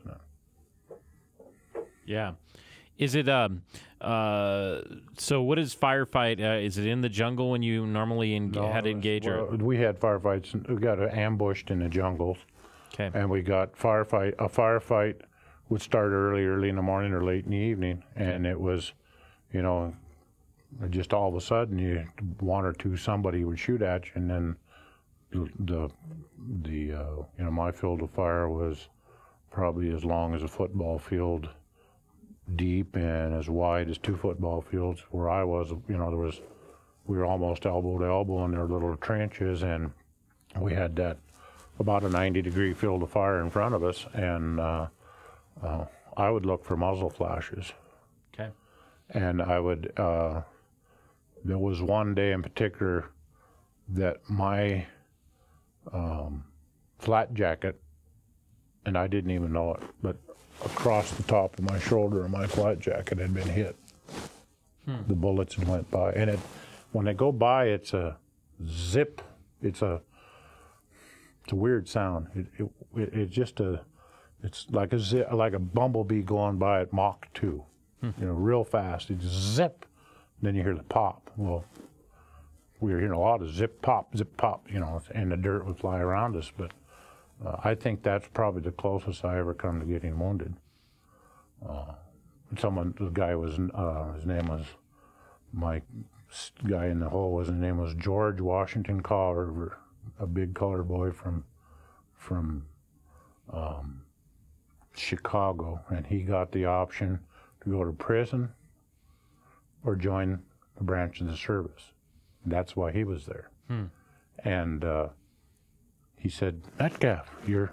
Yeah. Is it, um, uh, so what is firefight? Uh, is it in the jungle when you normally en- No, had to it was- engage? well, or? we had firefights. and We got ambushed in the jungles. Okay. And we got firefight. A firefight would start early, early in the morning or late in the evening, and it was, you know, just all of a sudden, you one or two somebody would shoot at you, and then the the uh, you know, my field of fire was probably as long as a football field deep and as wide as two football fields. Where I was, you know, there was we were almost elbow to elbow in their little trenches, and we had that about a ninety degree field of fire in front of us, and uh, uh, I would look for muzzle flashes. Okay. And I would, uh, there was one day in particular that my um, flat jacket, and I didn't even know it, but across the top of my shoulder of my flat jacket had been hit. Hmm. The bullets had went by, and it, when they go by, it's a zip. It's a It's a weird sound. It, it, it, it's just a, it's like a zip, like a bumblebee going by at Mach two, hmm. you know, real fast. It's zip, then you hear the pop. Well, we were hearing a lot of zip pop, zip pop, you know, and the dirt would fly around us. But uh, I think that's probably the closest I ever come to getting wounded. Uh, someone, the guy was, uh, his name was, my guy in the hole was, his name was George Washington Carver, a big colored boy from from um, Chicago, and he got the option to go to prison or join a branch of the service. That's why he was there. Hmm. And uh, he said, "Metcalf, you're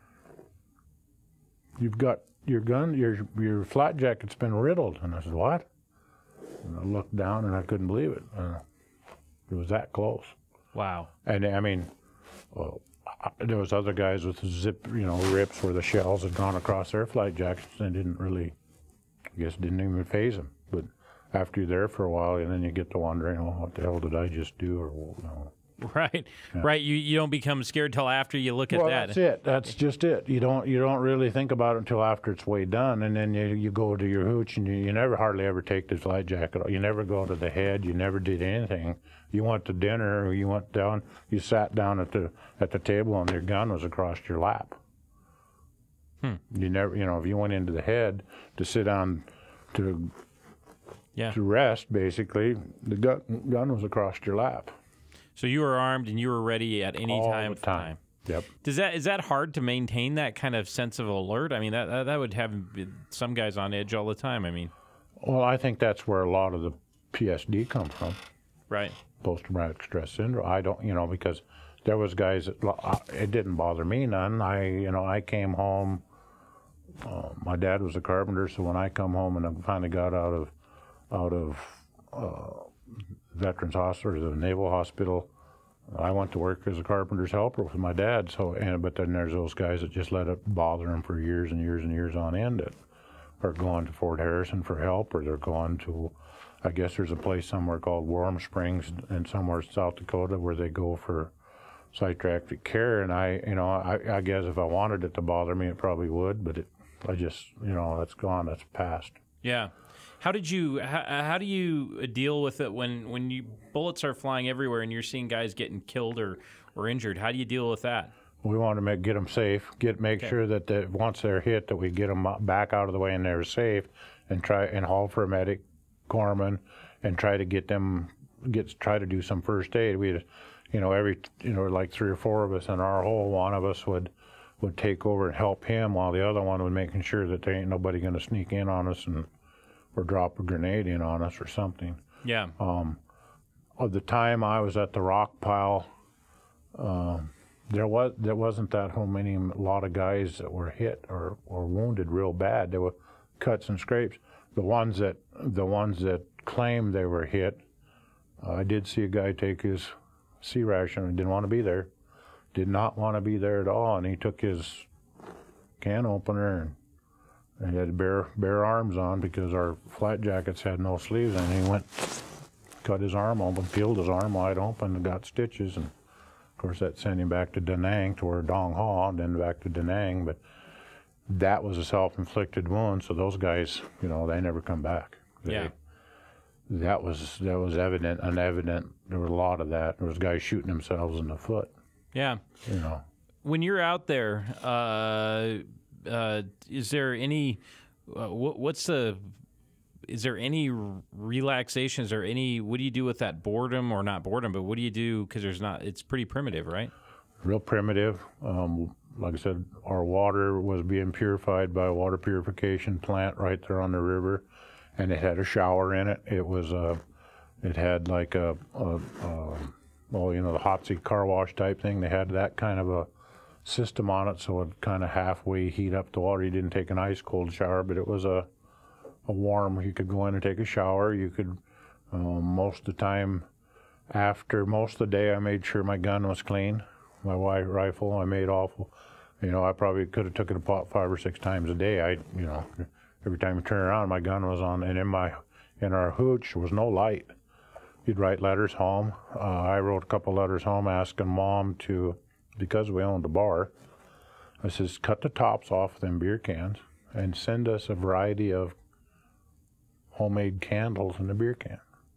you've got your gun, your your flat jacket's been riddled." And I said, "What?" And I looked down and I couldn't believe it. Uh, it was that close. Wow. And I mean, well, there was other guys with zip, you know, rips where the shells had gone across their flight jackets and didn't really, I guess, didn't even phase them. But after you're there for a while, and then you get to wondering, well, what the hell did I just do? Or, you know. Right, yeah. Right. You you don't become scared till after you look at well, that. That's it. That's just it. You don't you don't really think about it until after it's way done, and then you you go to your hooch, and you, you never hardly ever take the flight jacket off. You never go to the head. You never did anything. You went to dinner, or you went down. You sat down at the at the table, and your gun was across your lap. Hmm. You never, you know, if you went into the head to sit down to yeah. to rest, basically, the gun gun was across your lap. So you were armed and you were ready at any All time. the time. Yep. Does that is that hard to maintain that kind of sense of alert? I mean, that that, that would have some guys on edge all the time. I mean, well, I think that's where a lot of the P S D comes from. Right. Post-traumatic stress syndrome. I don't, you know, because there was guys that it didn't bother me none. I, you know, I came home. Uh, my dad was a carpenter, so when I come home and I finally got out of out of uh, Veterans Hospital, or the Naval Hospital, I went to work as a carpenter's helper with my dad. So, and but then there's those guys that just let it bother them for years and years and years on end. That are going to Fort Harrison for help, or they're going to, I guess there's a place somewhere called Warm Springs in somewhere South Dakota where they go for psychiatric care. And I, you know, I, I guess if I wanted it to bother me, it probably would. But it, I just, you know, that's gone. That's past. Yeah. How did you? How, how do you deal with it when when you bullets are flying everywhere and you're seeing guys getting killed or, or injured? How do you deal with that? We want to make, get them safe. Get make okay. sure that the, once they're hit, that we get them back out of the way and they're safe, and try and haul for a medic, corpsman, and try to get them get try to do some first aid. We, you know, every you know like three or four of us in our hole, one of us would would take over and help him, while the other one was making sure that there ain't nobody going to sneak in on us and. Or drop a grenade in on us or something. Yeah. Um, of the time I was at the rock pile, uh, there was there wasn't that whole many a lot of guys that were hit or, or wounded real bad. There were cuts and scrapes. The ones that the ones that claimed they were hit, uh, I did see a guy take his C ration and didn't want to be there, did not want to be there at all, and he took his can opener and he had bare bare arms on because our flat jackets had no sleeves, and he went, cut his arm open, peeled his arm wide open, and got stitches, and of course that sent him back to Da Nang, to where Dong Ho, and then back to Da Nang. But that was a self-inflicted wound, so those guys, you know, they never come back. They, Yeah. That was that was evident, unevident. There was a lot of that. There was guys shooting themselves in the foot. Yeah. You know. When you're out there, uh, uh, is there any? Uh, what, what's the? Is there any relaxation? Is there any? What do you do with that boredom, or not boredom? But what do you do? Because there's not. It's pretty primitive, right? Real primitive. Um, like I said, our water was being purified by a water purification plant right there on the river, and it had a shower in it. It was a. Uh, it had like a, a, a well, you know, the hot seat car wash type thing. They had that kind of a system on it, so it kind of halfway heat up the water. You didn't take an ice cold shower, but it was a a warm. You could go in and take a shower. You could um, most of the time, after most of the day, I made sure my gun was clean. My white rifle, I made awful. You know, I probably could have took it apart five or six times a day. I, you know, every time I turn around, my gun was on, and in my in our hooch there was no light. You'd write letters home. Uh, I wrote a couple letters home asking Mom to, because we owned a bar, I says, cut the tops off them beer cans and send us a variety of homemade candles in the beer can.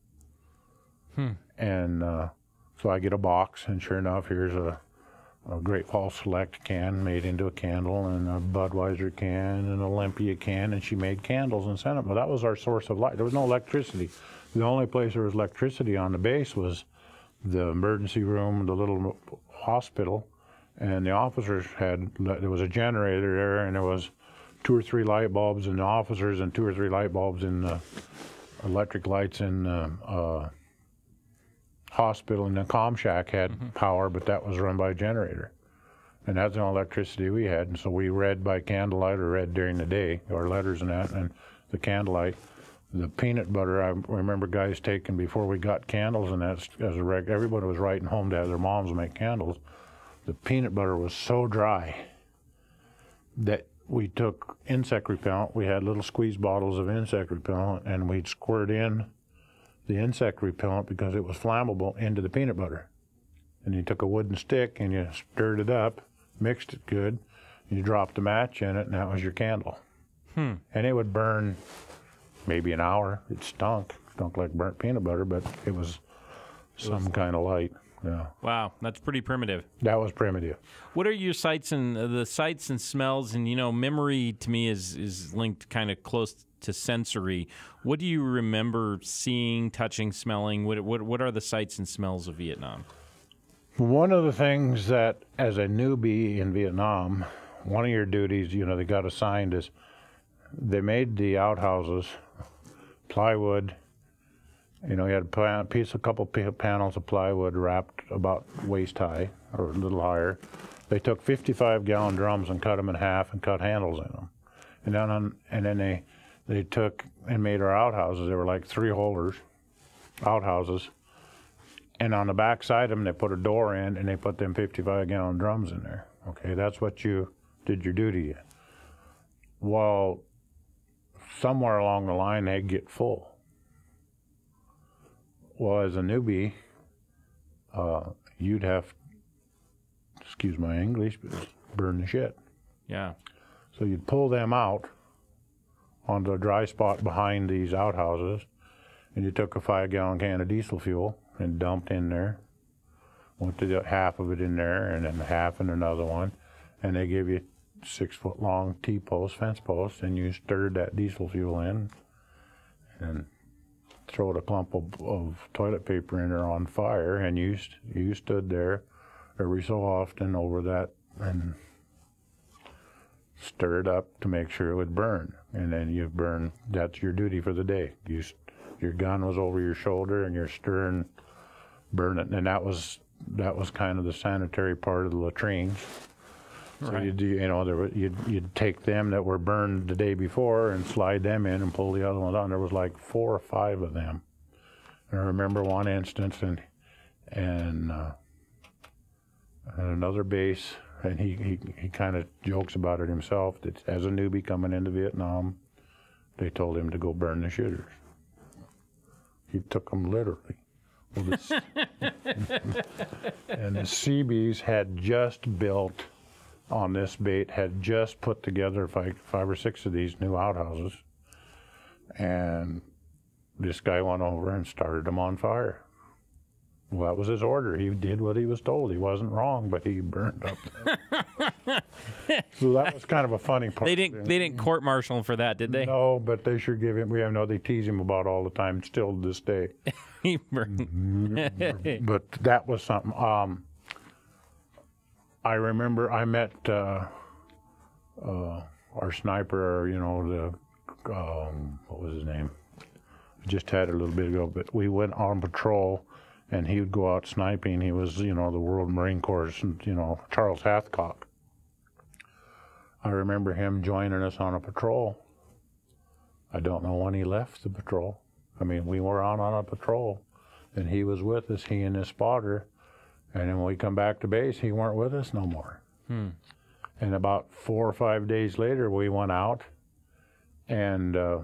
Hmm. And uh, so I get a box, and sure enough, here's a, a Great Falls Select can made into a candle, and a Budweiser can, and an Olympia can, and she made candles and sent them. But that was our source of light. There was no electricity. The only place there was electricity on the base was the emergency room, the little hospital, and the officers had, there was a generator there, and there was two or three light bulbs in the officers and two or three light bulbs in the electric lights in the uh, hospital. And the comm shack had mm-hmm. power, but that was run by a generator. And that's the only electricity we had. And so we read by candlelight or read during the day, our letters and that, and the candlelight. The peanut butter, I remember guys taking before we got candles, and that's as a reg, everybody was writing home to have their moms make candles. The peanut butter was so dry that we took insect repellent. We had little squeeze bottles of insect repellent, and we'd squirt in the insect repellent because it was flammable into the peanut butter. And you took a wooden stick and you stirred it up, mixed it good, and you dropped a match in it, and that was your candle. Hmm. And it would burn maybe an hour. It stunk, stunk like burnt peanut butter, but it was some kind of light. Yeah. Wow, that's pretty primitive. That was primitive. What are your sights and uh, the sights and smells? And you know, memory to me is is linked kind of close to sensory. What do you remember seeing, touching, smelling? What what what are the sights and smells of Vietnam? One of the things that, as a newbie in Vietnam, one of your duties, you know, they got assigned is they made the outhouses plywood. You know, you had a piece, a couple panels of plywood wrapped about waist high or a little higher. They took fifty-five gallon drums and cut them in half and cut handles in them. And then, on, and then they they took and made our outhouses. They were like three holders, outhouses. And on the back side of them, they put a door in, and they put them fifty-five gallon drums in there. Okay, that's what you did your duty in. Well, somewhere along the line, they'd get full. Well, as a newbie, uh, you'd have, excuse my English, but burn the shit. Yeah. So you'd pull them out onto a dry spot behind these outhouses, and you took a five-gallon can of diesel fuel and dumped in there. Went to the half of it in there, and then half in another one, and they give you six-foot-long T-posts, fence posts, and you stirred that diesel fuel in, and throwed a clump of, of toilet paper in there on fire, and you you stood there every so often over that and stirred up to make sure it would burn. And then you burn. That's your duty for the day. You your gun was over your shoulder, and you're stirring, burn it. And that was that was kind of the sanitary part of the latrines. So right. you'd, you know, there were, you'd, you'd take them that were burned the day before and slide them in and pull the other ones on. There was like four or five of them. And I remember one instance, and and, uh, and another base and he, he, he kind of jokes about it himself, that as a newbie coming into Vietnam, they told him to go burn the shitters. He took them literally. Well, this, and the Seabees had just built on this bait, had just put together five, five or six of these new outhouses, and this guy went over and started them on fire. Well, that was his order. He did what he was told. He wasn't wrong, but he burned up. So that was kind of a funny part. They didn't. They didn't court-martial him for that, did they? No, but they sure give him. We have no. They tease him about all the time, still to this day. He burned. But that was something. Um, I remember I met uh, uh, our sniper. You know the um, what was his name? I just had it a little bit ago. But we went on patrol. And he would go out sniping. He was, you know, the World Marine Corps, you know, Charles Hathcock. I remember him joining us on a patrol. I don't know when he left the patrol. I mean, we were out on a patrol, and he was with us, he and his spotter. And then when we come back to base, he weren't with us no more. Hmm. And about four or five days later, we went out, and uh,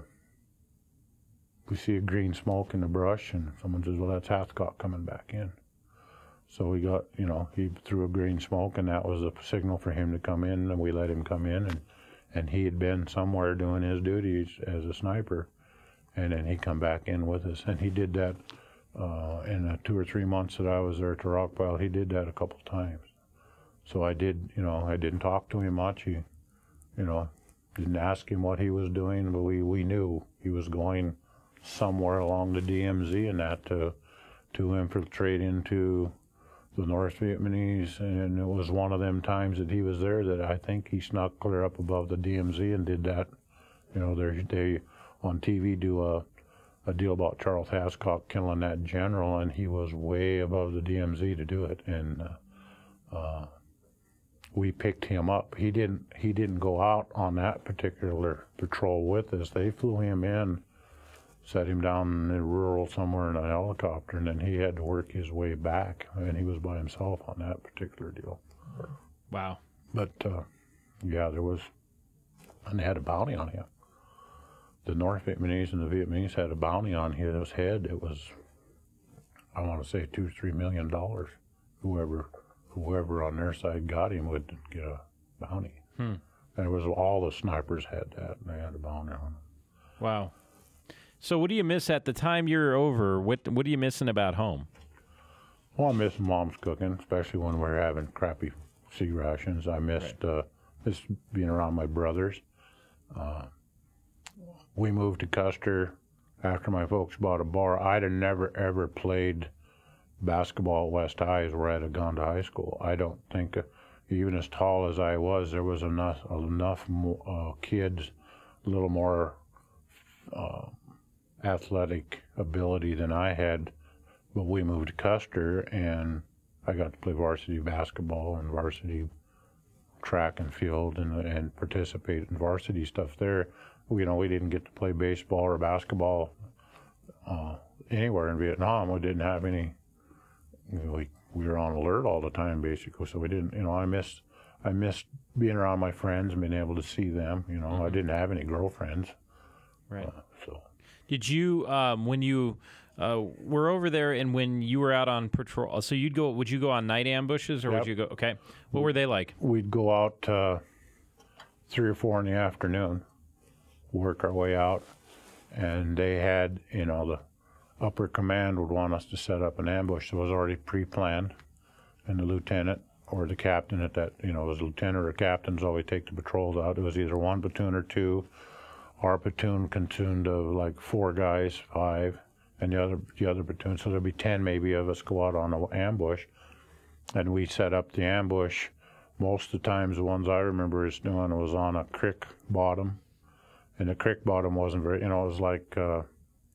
we see a green smoke in the brush, and someone says, well, that's Hathcock coming back in. So we got, you know, he threw a green smoke, and that was a signal for him to come in, and we let him come in, and, and he had been somewhere doing his duties as a sniper, and then he come back in with us, and he did that uh, in the two or three months that I was there to Rockpile. He did that a couple times. So I did, you know, I didn't talk to him much. He, you know, didn't ask him what he was doing, but we, we knew he was going somewhere along the D M Z and that to to infiltrate into the North Vietnamese, and it was one of them times that he was there that I think he snuck clear up above the D M Z and did that. You know, they they on T V do a a deal about Charles Hathcock killing that general, and he was way above the D M Z to do it, and uh, uh, we picked him up. He didn't he didn't go out on that particular patrol with us. They flew him in, set him down in rural somewhere in a helicopter, and then he had to work his way back, and he was by himself on that particular deal. Wow. But, uh, yeah, there was, and they had a bounty on him. The North Vietnamese and the Vietnamese had a bounty on his head. It was, I want to say, two or three million dollars. Whoever, whoever on their side got him would get a bounty. Hmm. And it was all the snipers had that, and they had a bounty on them. Wow. So what do you miss at the time you're over? What What are you missing about home? Well, I miss Mom's cooking, especially when we were having crappy sea rations. I missed, right. uh, missed being around my brothers. Uh, we moved to Custer after my folks bought a bar. I'd have never, ever played basketball at West High as where I'd have gone to high school. I don't think, uh, even as tall as I was, there was enough, enough uh, kids, a little more uh, athletic ability than I had, but we moved to Custer, and I got to play varsity basketball and varsity track and field and and participate in varsity stuff there. You know, we didn't get to play baseball or basketball uh, anywhere in Vietnam. We didn't have any. You know, we we were on alert all the time, basically. So we didn't. You know, I missed I missed being around my friends and being able to see them. You know, mm-hmm. I didn't have any girlfriends. Right. Uh, so. Did you, um, when you uh, were over there and when you were out on patrol, so you'd go, would you go on night ambushes or Yep. would you go, okay. What were they like? We'd go out uh, three or four in the afternoon, work our way out, and they had, you know, the upper command would want us to set up an ambush that was already pre-planned, and the lieutenant or the captain at that, you know, it was lieutenant or captains always take the patrols out. It was either one platoon or two. Our platoon consumed of like four guys, five, and the other the other platoon, so there'd be ten maybe of us go out on an ambush, and we set up the ambush. Most of the times, the ones I remember us doing was on a creek bottom, and the creek bottom wasn't very, you know, it was like uh,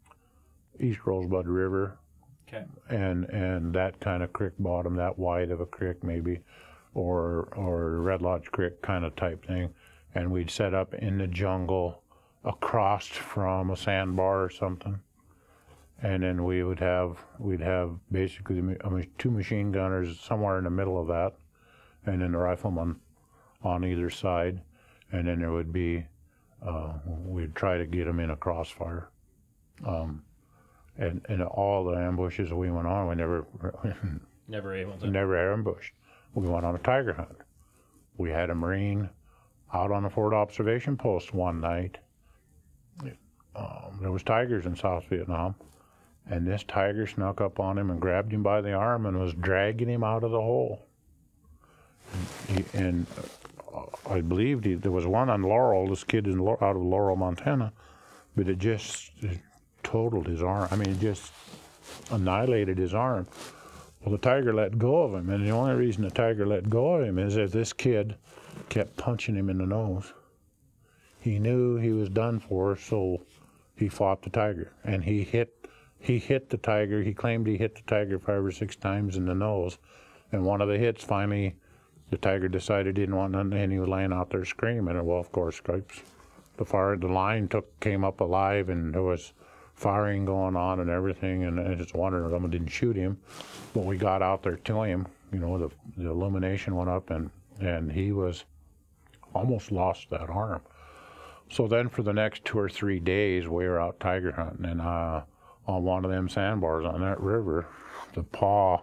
East Rosebud River, okay, and and that kind of creek bottom, that wide of a creek maybe, or or Red Lodge Creek kind of type thing, and we'd set up in the jungle across from a sandbar or something, and then we would have we'd have basically I mean, two machine gunners somewhere in the middle of that, and then the rifleman on either side, and then there would be, uh, we'd try to get them in a crossfire. Um, and, and all the ambushes we went on, we never, Never able to. never ambushed. We went on a tiger hunt. We had a Marine out on the Fort Observation Post one night. Um, there was tigers in South Vietnam, and this tiger snuck up on him and grabbed him by the arm and was dragging him out of the hole. And, he, and uh, I believed he, there was one on Laurel, this kid in, out of Laurel, Montana, but it just it totaled his arm. I mean, it just annihilated his arm. Well, the tiger let go of him, and the only reason the tiger let go of him is if this kid kept punching him in the nose. He knew he was done for, so he fought the tiger, and he hit he hit the tiger. He claimed he hit the tiger five or six times in the nose, and one of the hits finally, the tiger decided he didn't want nothing, and he was laying out there screaming. And well, of course, Stripes, the fire, the line took came up alive, and there was firing going on and everything, and I just wondered someone didn't shoot him. But we got out there to him, you know, the the illumination went up, and and he was almost lost that arm. So then for the next two or three days, we were out tiger hunting, and uh, on one of them sandbars on that river, the paw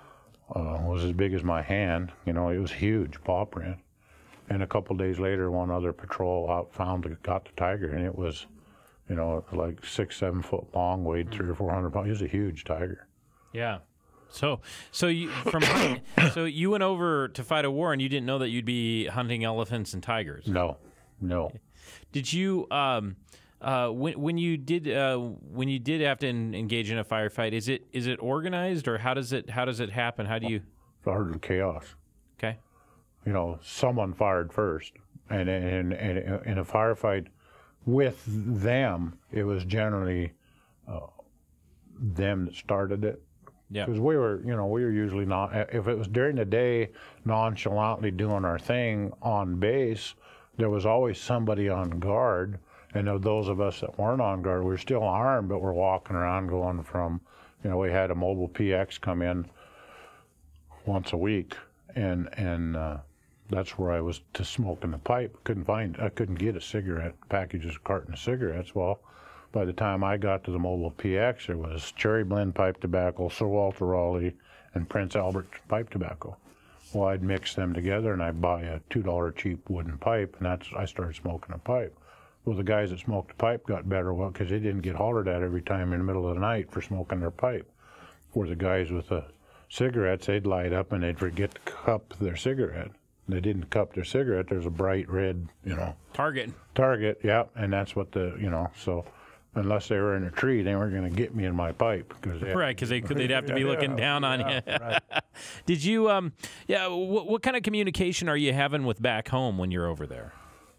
uh, was as big as my hand. You know, it was huge, paw print. And a couple days later, one other patrol out found, the, got the tiger, and it was, you know, like six, seven foot long, weighed three or four hundred pounds. It was a huge tiger. Yeah. So, so you from so you went over to fight a war, and you didn't know that you'd be hunting elephants and tigers. No, no. Did you um, uh, when when you did uh, when you did have to en- engage in a firefight? Is it is it organized, or how does it how does it happen? How do you? Started chaos. Okay. You know, someone fired first, and and and in a firefight with them, it was generally uh, them that started it. Yeah. Because we were, you know, we were usually not. If it was during the day, nonchalantly doing our thing on base, there was always somebody on guard. And of those of us that weren't on guard, we were still armed, but we're walking around going from, you know, we had a mobile P X come in once a week, and and uh, that's where I was to smoking the pipe. Couldn't find, I couldn't get a cigarette packages, a carton of cigarettes. Well, by the time I got to the mobile P X, there was Cherry Blend pipe tobacco, Sir Walter Raleigh, and Prince Albert pipe tobacco. Well, I'd mix them together, and I'd buy a two dollar cheap wooden pipe, and that's I started smoking a pipe. Well, the guys that smoked the pipe got better, well, because they didn't get hollered at every time in the middle of the night for smoking their pipe. Where the guys with the cigarettes, they'd light up and they'd forget to cup their cigarette. They didn't cup their cigarette. There's a bright red, you know. Target. Target, yeah, and that's what the, you know, so unless they were in a tree, they weren't going to get me in my pipe. Cause they Right, because they could, they'd have to be yeah, looking down on yeah, you. Right. Did you, um, yeah, what, what kind of communication are you having with back home when you're over there?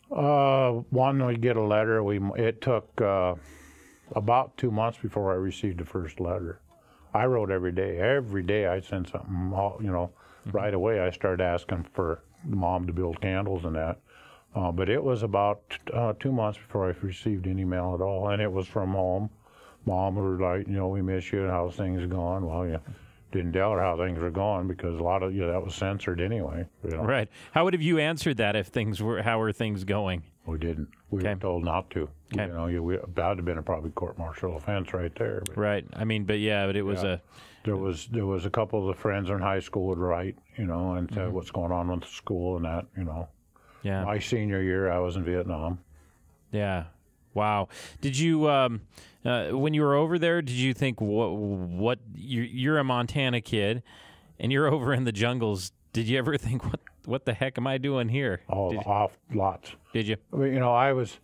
Uh, one, we get a letter. We It took uh, about two months before I received the first letter. I wrote every day. Every day I sent something, all, you know, mm-hmm. Right away I started asking for Mom to build candles and that. Uh, but it was about uh, two months before I received any mail at all, and it was from home. Mom was like, you know, we miss you, and how's things going? Well, you didn't tell her how things were going because a lot of, you know, that was censored anyway. You know? Right. How would have you answered that if things were, how are things going? We didn't. We Okay. were told not to. Okay. You know, you, we, that would have been a probably court-martial offense right there. But, Right. I mean, but yeah, but it was Yeah. a... There was there was a couple of the friends in high school would write, you know, and tell Mm-hmm. what's going on with the school and that, you know. Yeah. My senior year, I was in Vietnam. Yeah. Wow. Did you, um, uh, when you were over there, did you think, what, what you're, you're a Montana kid, and you're over in the jungles, did you ever think, what what the heck am I doing here? All Did, off lots. did you? I mean, you know, I was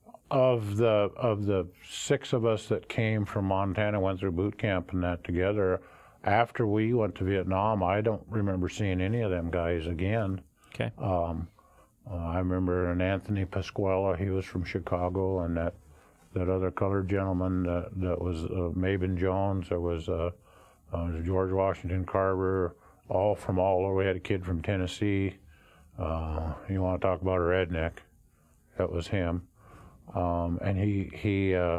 of the of the six of us that came from Montana, went through boot camp and that together. After we went to Vietnam, I don't remember seeing any of them guys again. Okay. Um, uh, I remember an Anthony Pasquella. He was from Chicago, and that that other colored gentleman that, that was uh, Mabin Jones. There was uh, uh, George Washington Carver. All from all over. We had a kid from Tennessee. Uh, you want to talk about a redneck? That was him. Um, and he he uh,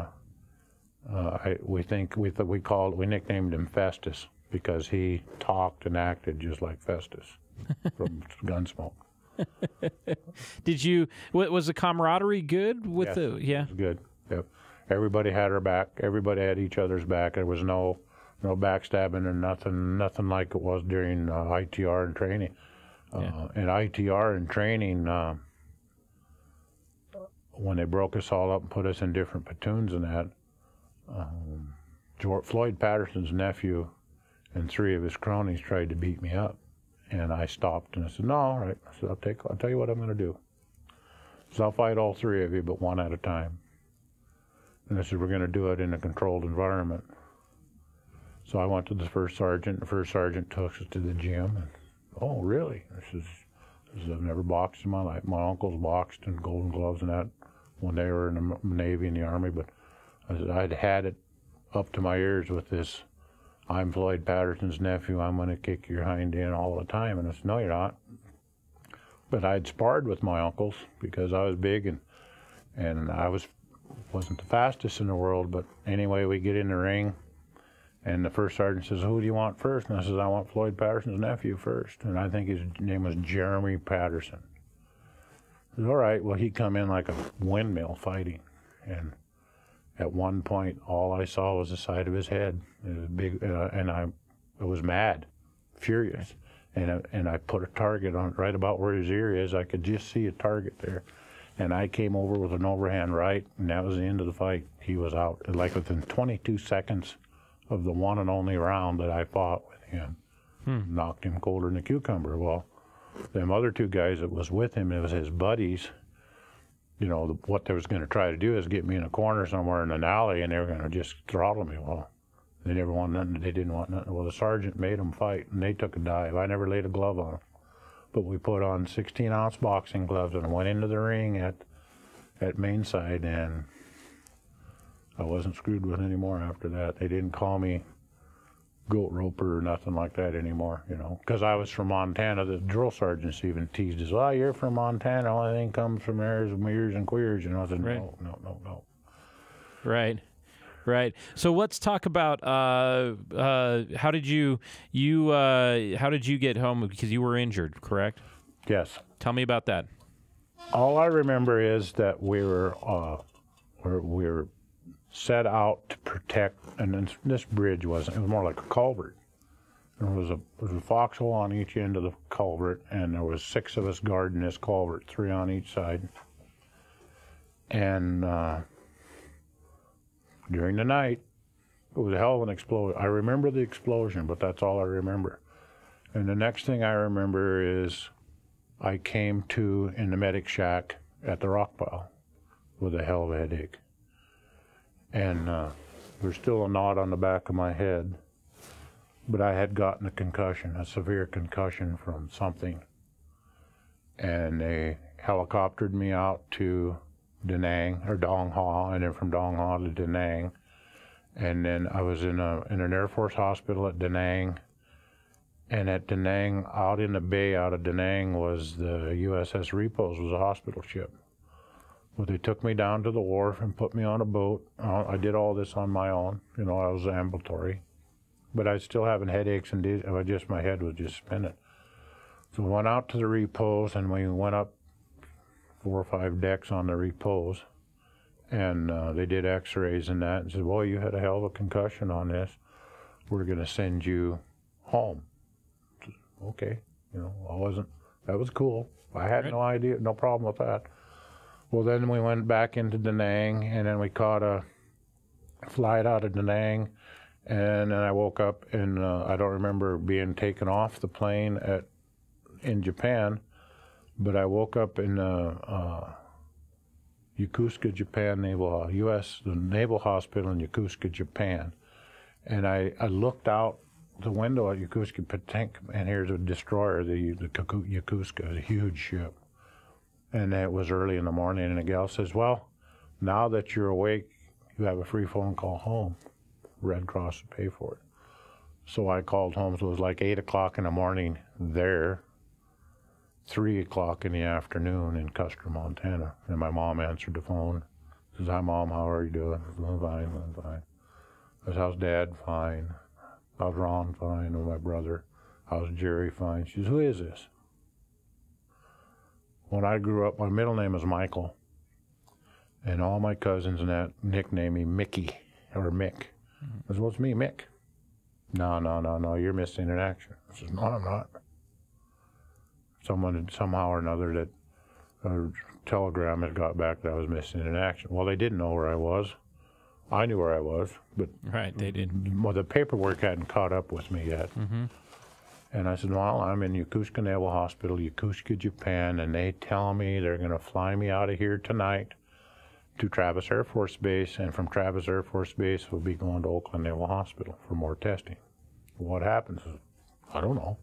uh, I, we think we th- we called we nicknamed him Festus because he talked and acted just like Festus. from Gunsmoke. Did you? wa- Was the camaraderie good with Yes, the? Yeah. it was good. Yep. Everybody had our back. Everybody had each other's back. There was no no backstabbing and nothing nothing like it was during uh, I T R and training. Uh, Yeah. And I T R and training, uh, when they broke us all up and put us in different platoons and that, um, George, Floyd Patterson's nephew and three of his cronies tried to beat me up. And I stopped and I said, no, all right. I said, I'll, take, I'll tell you what I'm going to do. I said, I'll fight all three of you, but one at a time. And I said, we're going to do it in a controlled environment. So I went to the first sergeant. The first sergeant took us to the gym. And, oh, really? I said, I said, I've never boxed in my life. My uncles boxed in Golden Gloves and that when they were in the Navy and the Army. But I said, I'd had it up to my ears with this, I'm Floyd Patterson's nephew, I'm going to kick your hind end all the time. And I said, no, you're not. But I'd sparred with my uncles because I was big and and I was, wasn't the fastest in the world. But anyway, we get in the ring and the first sergeant says, who do you want first? And I says, I want Floyd Patterson's nephew first. And I think his name was Jeremy Patterson. I said, all right, well, he'd come in like a windmill fighting. And at one point, all I saw was the side of his head. It was big, uh, and I, I was mad, furious, and I, and I put a target on right about where his ear is. I could just see a target there, and I came over with an overhand right, and that was the end of the fight. He was out, like within twenty-two seconds of the one and only round that I fought with him. Hmm. Knocked him colder than a cucumber. Well, them other two guys that was with him, it was his buddies. You know, what they was going to try to do is get me in a corner somewhere in an alley, and they were going to just throttle me. Well, they never wanted nothing. They didn't want nothing. Well, the sergeant made them fight, and they took a dive. I never laid a glove on them. But we put on sixteen-ounce boxing gloves and went into the ring at at Mainside, and I wasn't screwed with anymore after that. They didn't call me goat roper or nothing like that anymore, you know, because I was from Montana. The drill sergeants even teased us, well, you're from Montana, only thing comes from there is weirs and queers, you know. I said, Right. no, no, no, no. Right, right. So let's talk about uh, uh, how did you you uh, how did you get home because you were injured, correct? Yes. Tell me about that. All I remember is that we were uh, we we were set out to protect, and this, this bridge wasn't, it was more like a culvert. There was a, there was a foxhole on each end of the culvert, and there was six of us guarding this culvert, three on each side. And uh, during the night, it was a hell of an explosion. I remember the explosion, but that's all I remember. And the next thing I remember is I came to in the medic shack at the rock pile with a hell of a headache. And uh, there's still a knot on the back of my head, but I had gotten a concussion, a severe concussion from something. And they helicoptered me out to Da Nang, or Dong Ha, and then from Dong Ha to Da Nang. And then I was in, a, in an Air Force hospital at Da Nang. And at Da Nang, out in the bay out of Da Nang was the U S S Repos, was a hospital ship. Well, they took me down to the wharf and put me on a boat. Uh, I did all this on my own. You know, I was ambulatory. But I was still having headaches and did, I just my head was just spinning. So we went out to the repos, and we went up four or five decks on the repos. And uh, they did x-rays and that and said, well, you had a hell of a concussion on this. We're going to send you home. I said, okay. You know, I wasn't, that was cool. I had right. no idea, no problem with that. Well, then we went back into Da Nang, and then we caught a flight out of Da Nang, and then I woke up, and uh, I don't remember being taken off the plane at in Japan, but I woke up in uh, uh, Yokosuka, Japan, Naval U S the Naval Hospital in Yokosuka, Japan, and I, I looked out the window at Yokosuka, and here's a destroyer, the the Yokosuka, a huge ship. And it was early in the morning, and the gal says, well, now that you're awake, you have a free phone call home. Red Cross will pay for it. So I called home. So it was like eight o'clock in the morning there, three o'clock in the afternoon in Custer, Montana. And my mom answered the phone. Says, hi, Mom, how are you doing? I said, I'm fine, I'm fine. I said, how's Dad? Fine. How's Ron? Fine. And my brother. How's Jerry? Fine. She says, who is this? When I grew up, my middle name is Michael. And all my cousins and that nickname me Mickey or Mick. Mm-hmm. I said, well, it's me, Mick. No, no, no, no, you're missing in action. I said, no, I'm not. Someone, somehow or another, that a telegram had got back that I was missing in action. Well, they didn't know where I was. I knew where I was, but right, they did. Well, the paperwork hadn't caught up with me yet. Mm-hmm. And I said, well, I'm in Yokosuka Naval Hospital, Yokosuka, Japan, and they tell me they're going to fly me out of here tonight to Travis Air Force Base, and from Travis Air Force Base, we'll be going to Oakland Naval Hospital for more testing. What happens? I don't know.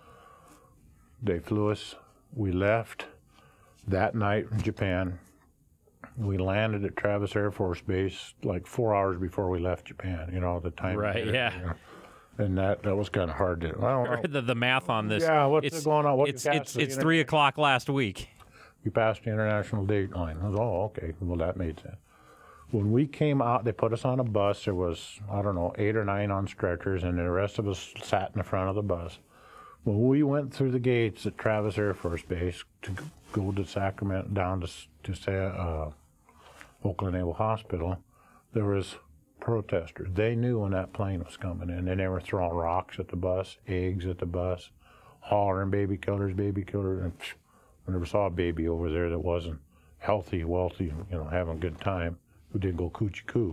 They flew us. We left that night from Japan. We landed at Travis Air Force Base like four hours before we left Japan, you know, the time. Right, there, yeah. You know. And that, that was kind of hard to, I don't know. The, the math on this. Yeah, what's it's, going on? What it's it's, it's three o'clock last week. We passed the international date line. I was, oh, okay. Well, that made sense. When we came out, they put us on a bus. There was, I don't know, eight or nine on stretchers, and the rest of us sat in the front of the bus. When we went through the gates at Travis Air Force Base to go to Sacramento, down to, to say, uh, Oakland Naval Hospital, there was protesters. They knew when that plane was coming in, and they were throwing rocks at the bus, eggs at the bus, hollering baby killers, baby killers, and psh, I never saw a baby over there that wasn't healthy, wealthy, you know, having a good time, who didn't go coochie coo.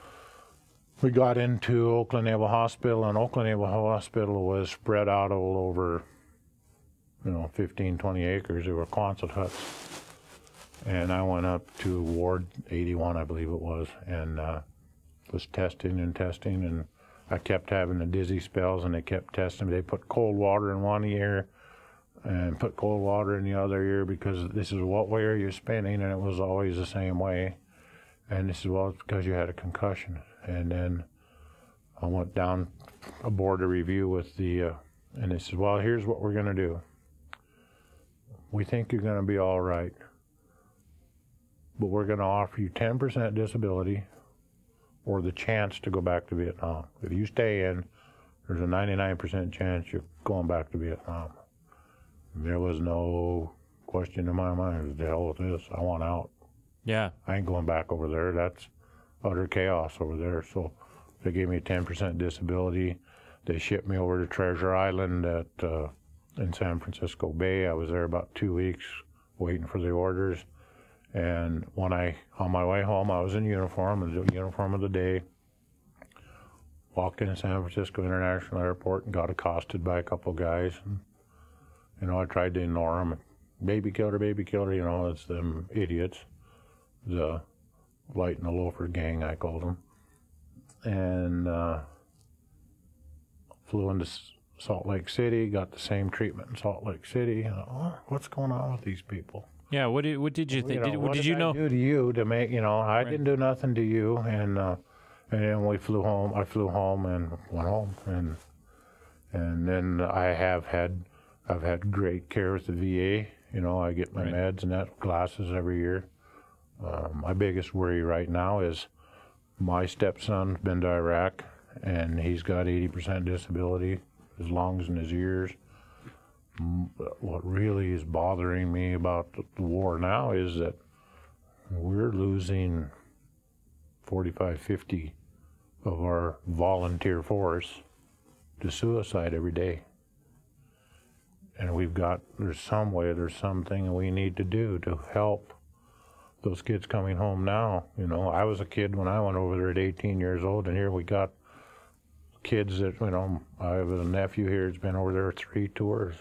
We got into Oakland Naval Hospital, and Oakland Naval Hospital was spread out all over, you know, fifteen, twenty acres. There were Quonset huts. And I went up to Ward eighty-one, I believe it was, and uh, was testing and testing, and I kept having the dizzy spells, and they kept testing me. They put cold water in one ear and put cold water in the other ear because this is what way are you spinning, and it was always the same way. And they said, well, it's because you had a concussion. And then I went down aboard a review with the, uh, and they said, well, here's what we're going to do. We think you're going to be all right, but we're going to offer you ten percent disability or the chance to go back to Vietnam. If you stay in, there's a ninety-nine percent chance you're going back to Vietnam. There was no question in my mind, the hell with this, I want out. Yeah. I ain't going back over there. That's utter chaos over there. So they gave me a ten percent disability. They shipped me over to Treasure Island at uh, in San Francisco Bay. I was there about two weeks waiting for the orders. And when I, on my way home, I was in uniform, the uniform of the day. Walked into San Francisco International Airport and got accosted by a couple guys. And, you know, I tried to ignore them. Baby killer, baby killer, you know, it's them idiots. The Light and the Loafer gang, I called them. And uh, flew into Salt Lake City, got the same treatment in Salt Lake City. And, oh, what's going on with these people? Yeah, what did what did you think? You know, did, what did did you I know? do to you to make you know? I Right. didn't do nothing to you, and uh, and then we flew home. I flew home and went home, and and then I have had I've had great care with the V A. You know, I get my Right. meds and that glasses every year. Uh, my biggest worry right now is my stepson's been to Iraq, and he's got eighty percent disability, his lungs and his ears. What really is bothering me about the war now is that we're losing forty-five, fifty of our volunteer force to suicide every day. And we've got, there's some way, there's something we need to do to help those kids coming home now. You know, I was a kid when I went over there at eighteen years old, and here we got kids that, you know, I have a nephew here that's been over there three tours.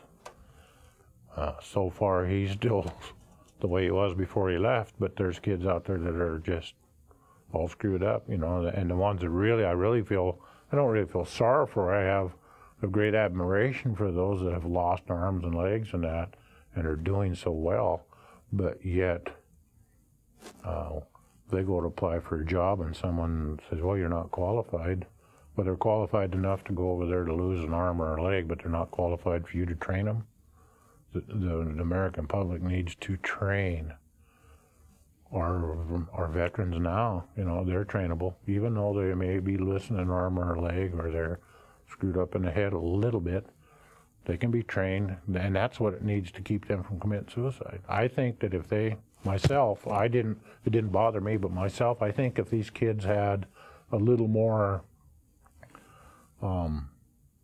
Uh, so far, he's still the way he was before he left, but there's kids out there that are just all screwed up, you know, and the ones that really, I really feel, I don't really feel sorry for. I have a great admiration for those that have lost arms and legs and that, and are doing so well, but yet uh, they go to apply for a job and someone says, well, you're not qualified, but they're qualified enough to go over there to lose an arm or a leg, but they're not qualified for you to train them. The, the, the American public needs to train our our veterans now. You know, they're trainable, even though they may be losing an arm or a leg, or they're screwed up in the head a little bit. they can be trained, and that's what it needs to keep them from committing suicide. I think that if they, myself, I didn't, it didn't bother me, but myself, I think if these kids had a little more, um,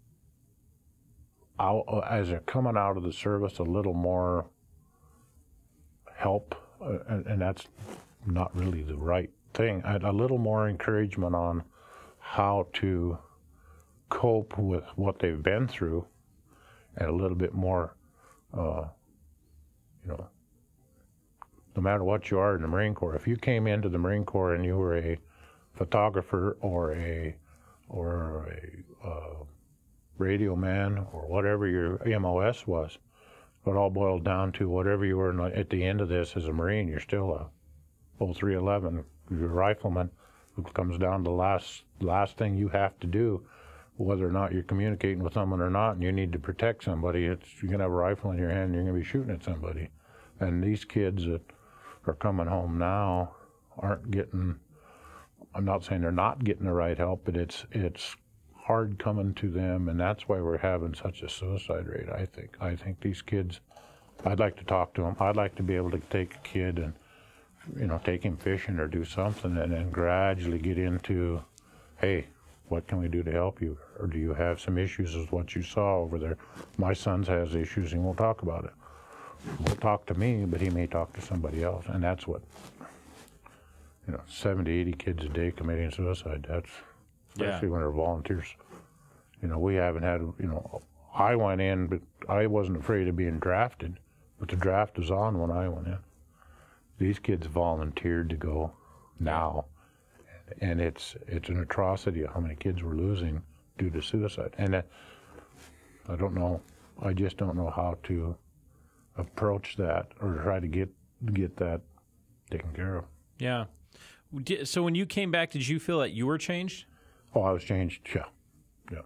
out, as they're coming out of the service, a little more help, uh, and, and that's not really the right thing, a little more encouragement on how to cope with what they've been through, and a little bit more, uh, you know, no matter what you are in the Marine Corps, if you came into the Marine Corps and you were a photographer or a or a uh, radio man or whatever your M O S was, it all boiled down to whatever you were at the end of this as a Marine, you're still a oh three eleven, you're a rifleman. It comes down to the last, last thing you have to do, whether or not you're communicating with someone or not, and you need to protect somebody. It's, you're going to have a rifle in your hand, and you're going to be shooting at somebody. And these kids that are coming home now aren't getting, I'm not saying they're not getting the right help, but it's it's hard coming to them, and that's why we're having such a suicide rate, I think. I think these kids, I'd like to talk to them. I'd like to be able to take a kid and, you know, take him fishing or do something, and then gradually get into, hey, what can we do to help you? Or do you have some issues with what you saw over there? My son has issues, and we'll talk about it. We'll talk to me, but he may talk to somebody else. And that's what, you know, seventy, eighty kids a day committing suicide. That's, especially yeah. when they're volunteers. You know, we haven't had, you know, I went in, but I wasn't afraid of being drafted. But the draft was on when I went in. These kids volunteered to go now. And it's it's an atrocity how many kids we're losing due to suicide. And uh, I don't know, I just don't know how to approach that or try to get get that taken care of. Yeah. So when you came back, did you feel that you were changed? Oh, I was changed, yeah. Yeah.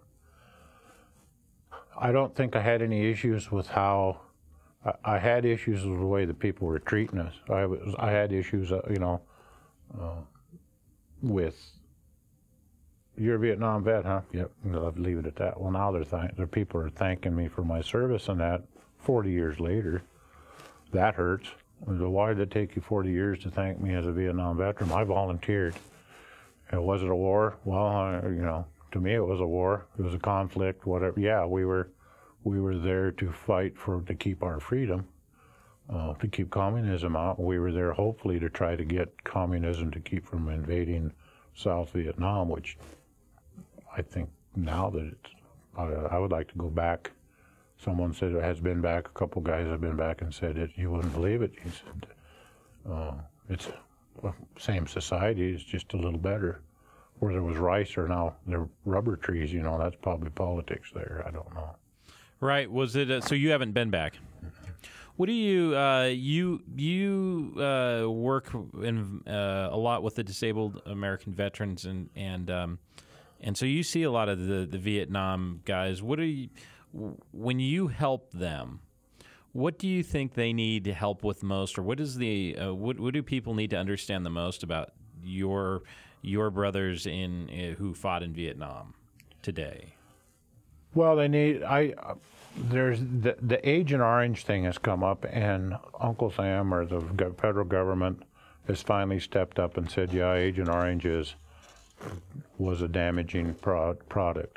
I don't think I had any issues with how, I, I had issues with the way the people were treating us. I, was, I had issues, uh, you know, uh, with, you're a Vietnam vet, huh? Yep, I'll leave it at that. Well, now they're th- the people are thanking me for my service and that forty years later. That hurts. So why did it take you forty years to thank me as a Vietnam veteran? I volunteered. And was it a war? Well, I, you know, to me it was a war. It was a conflict, whatever. Yeah, we were we were there to fight for to keep our freedom, uh, to keep communism out. We were there hopefully to try to get communism to keep from invading South Vietnam, which I think now that it's, I, I would like to go back. Someone said it has been back, a couple guys have been back and said it, you wouldn't believe it. He said, uh, it's the same society, it's just a little better. Where there was rice or now there are rubber trees, you know, that's probably politics there, I don't know. Right, was it, uh, so you haven't been back. What do you, uh, you you uh, work in, uh, a lot with the disabled American veterans, and and um, and so you see a lot of the, the Vietnam guys. What do you, when you help them, what do you think they need help with most, or what is the uh, what what do people need to understand the most about your your brothers in uh, who fought in Vietnam today? Well, they need I. Uh, there's the the Agent Orange thing has come up, and Uncle Sam or the federal government has finally stepped up and said, yeah, Agent Orange is was a damaging pro- product.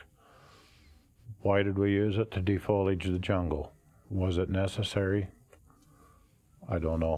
Why did we use it? To defoliage the jungle. Was it necessary? I don't know.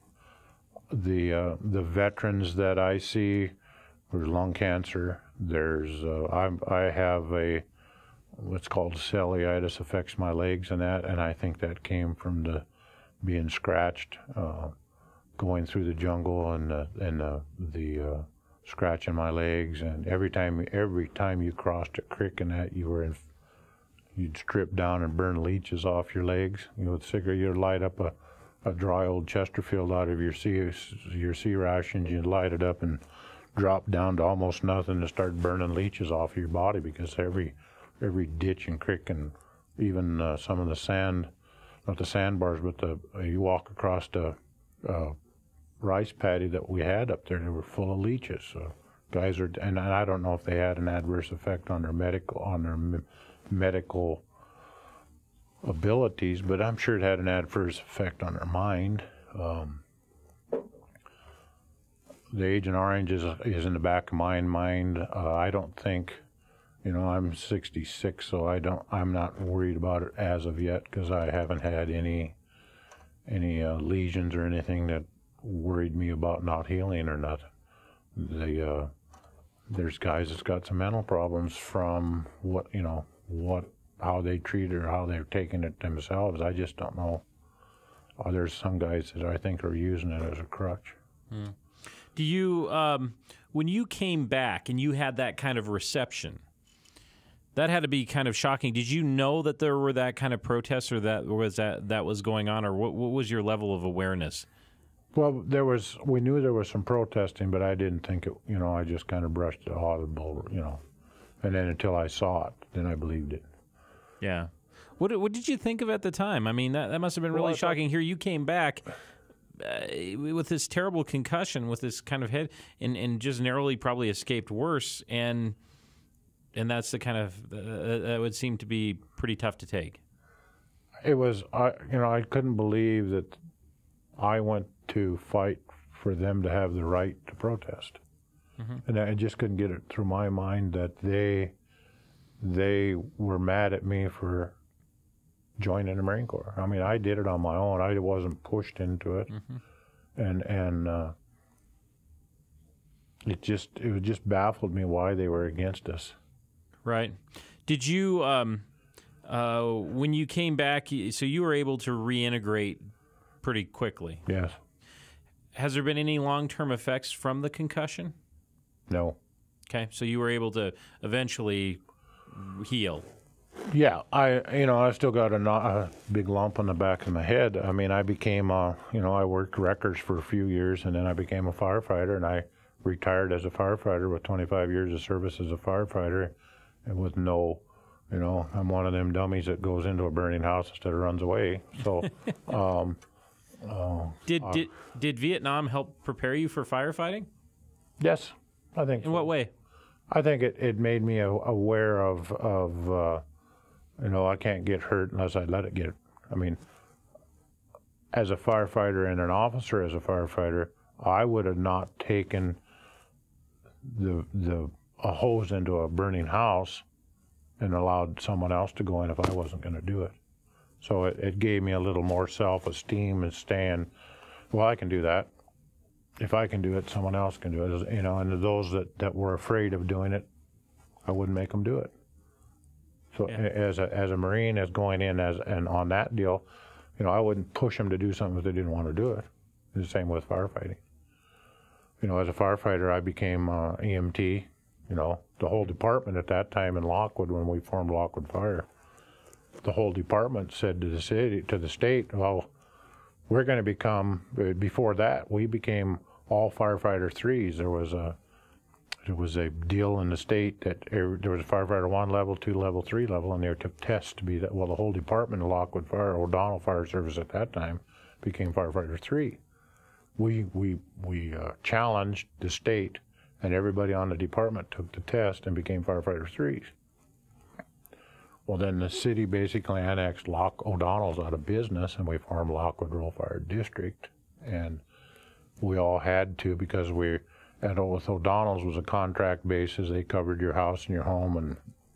The uh, the veterans that I see, there's lung cancer. There's uh, I I have a what's called cellulitis, affects my legs and that, and I think that came from the being scratched, uh, going through the jungle and uh, and uh, the uh, scratching my legs. And every time every time you crossed a creek and that, you were in. You'd strip down and burn leeches off your legs. You know, with cigarette, you'd light up a, a dry old Chesterfield out of your sea your sea rations. You'd light it up and drop down to almost nothing to start burning leeches off your body, because every every ditch and creek and even uh, some of the sand, not the sandbars, but the uh, you walk across the uh, rice paddy that we had up there, they were full of leeches. So guys are, and I don't know if they had an adverse effect on their medical on their medical abilities, but I'm sure it had an adverse effect on their mind. Um, the Agent Orange is, is in the back of my mind. Uh, I don't think, you know, I'm sixty-six, so I don't, I'm not worried about it as of yet because I haven't had any any uh, lesions or anything that worried me about not healing or nothing. The uh, there's guys that's got some mental problems from what you know what how they treat it or how they're taking it themselves. I just don't know. Uh, there's some guys that I think are using it as a crutch. Hmm. Do you, um, when you came back and you had that kind of reception, that had to be kind of shocking. Did you know that there were that kind of protests or that was that that was going on, or what, what was your level of awareness? Well, there was. We knew there was some protesting, but I didn't think it. You know, I just kind of brushed it audible. You know, and then until I saw it, then I believed it. Yeah. What what did you think of at the time? I mean, that that must have been really well, shocking. Here you came back uh, with this terrible concussion, with this kind of head, and, and just narrowly probably escaped worse, and and that's the kind of uh, that would seem to be pretty tough to take. It was. I you know I couldn't believe that I went to fight for them to have the right to protest, mm-hmm. and I just couldn't get it through my mind that they they were mad at me for joining the Marine Corps. I mean, I did it on my own. I wasn't pushed into it, mm-hmm. and and uh, it just it just baffled me why they were against us. Right. Did you um, uh, when you came back? So you were able to reintegrate pretty quickly. Yes. Has there been any long-term effects from the concussion? No. Okay, so you were able to eventually heal. Yeah, I you know I still got a, a big lump on the back of my head. I mean, I became uh, you know I worked records for a few years, and then I became a firefighter, and I retired as a firefighter with twenty-five years of service as a firefighter, and with no, you know, I'm one of them dummies that goes into a burning house instead of runs away. So. um, uh, did uh, did did Vietnam help prepare you for firefighting? Yes, I think. In so. what way? I think it, it made me aware of of. Uh, You know, I can't get hurt unless I let it get. I mean, as a firefighter and an officer as a firefighter, I would have not taken the the a hose into a burning house and allowed someone else to go in if I wasn't going to do it. So it, it gave me a little more self-esteem and stand, well, I can do that. If I can do it, someone else can do it. You know, and those that, that were afraid of doing it, I wouldn't make them do it. So yeah. as a as a Marine, as going in as and on that deal, you know, I wouldn't push them to do something if they didn't want to do it. It's the same with firefighting. You know, as a firefighter, I became uh, E M T. You know, the whole department at that time in Lockwood, when we formed Lockwood Fire, the whole department said to the city, to the state, well, we're going to become. Before that, we became all firefighter threes. There was a There was a deal in the state that there was a firefighter one level, two level, three level, and they took tests to be that. Well, the whole department of Lockwood Fire, O'Donnell Fire Service at that time, became firefighter three. We we we uh, challenged the state, and everybody on the department took the test and became firefighter threes. Well, then the city basically annexed Lock O'Donnell's out of business, and we formed Lockwood Rural Fire District, and we all had to because we. And with O'Donnell's was a contract basis. They covered your house and your home, and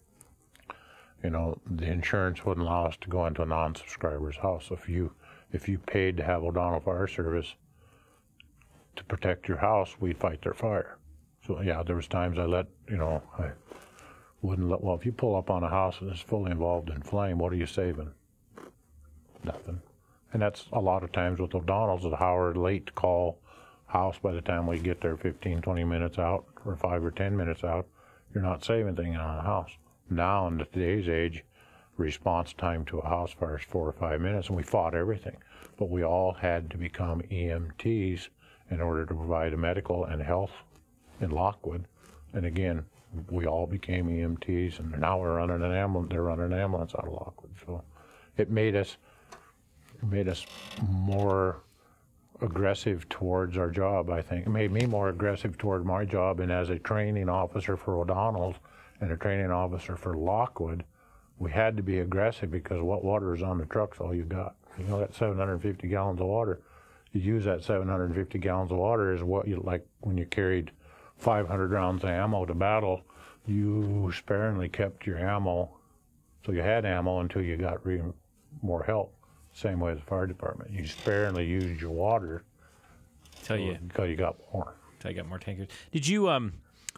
you know the insurance wouldn't allow us to go into a non-subscriber's house. So if you if you paid to have O'Donnell Fire Service to protect your house, we'd fight their fire. So yeah, there was times I let you know I wouldn't let. Well, if you pull up on a house and it's fully involved in flame, what are you saving? Nothing. And that's a lot of times with O'Donnell's. An hour late call. House by the time we get there fifteen, twenty minutes out or five or ten minutes out, you're not saving anything on a house. Now in today's age, response time to a house fire is four or five minutes, and we fought everything. But we all had to become E M Ts in order to provide a medical and health in Lockwood. And again, we all became E M Ts, and now we're running an ambulance. They're running an ambulance out of Lockwood. So it made us it made us more aggressive towards our job. I think it made me more aggressive toward my job, and as a training officer for O'Donnell's and a training officer for Lockwood, we had to be aggressive because what water is on the truck's all you got. You know, that seven hundred fifty gallons of water. You use that seven hundred fifty gallons of water is what you, like when you carried five hundred rounds of ammo to battle, you sparingly kept your ammo. So you had ammo until you got re- more help. Same way as the fire department. You sparingly used your water Till you, until you got more. Until you got more tankers. Did you, um,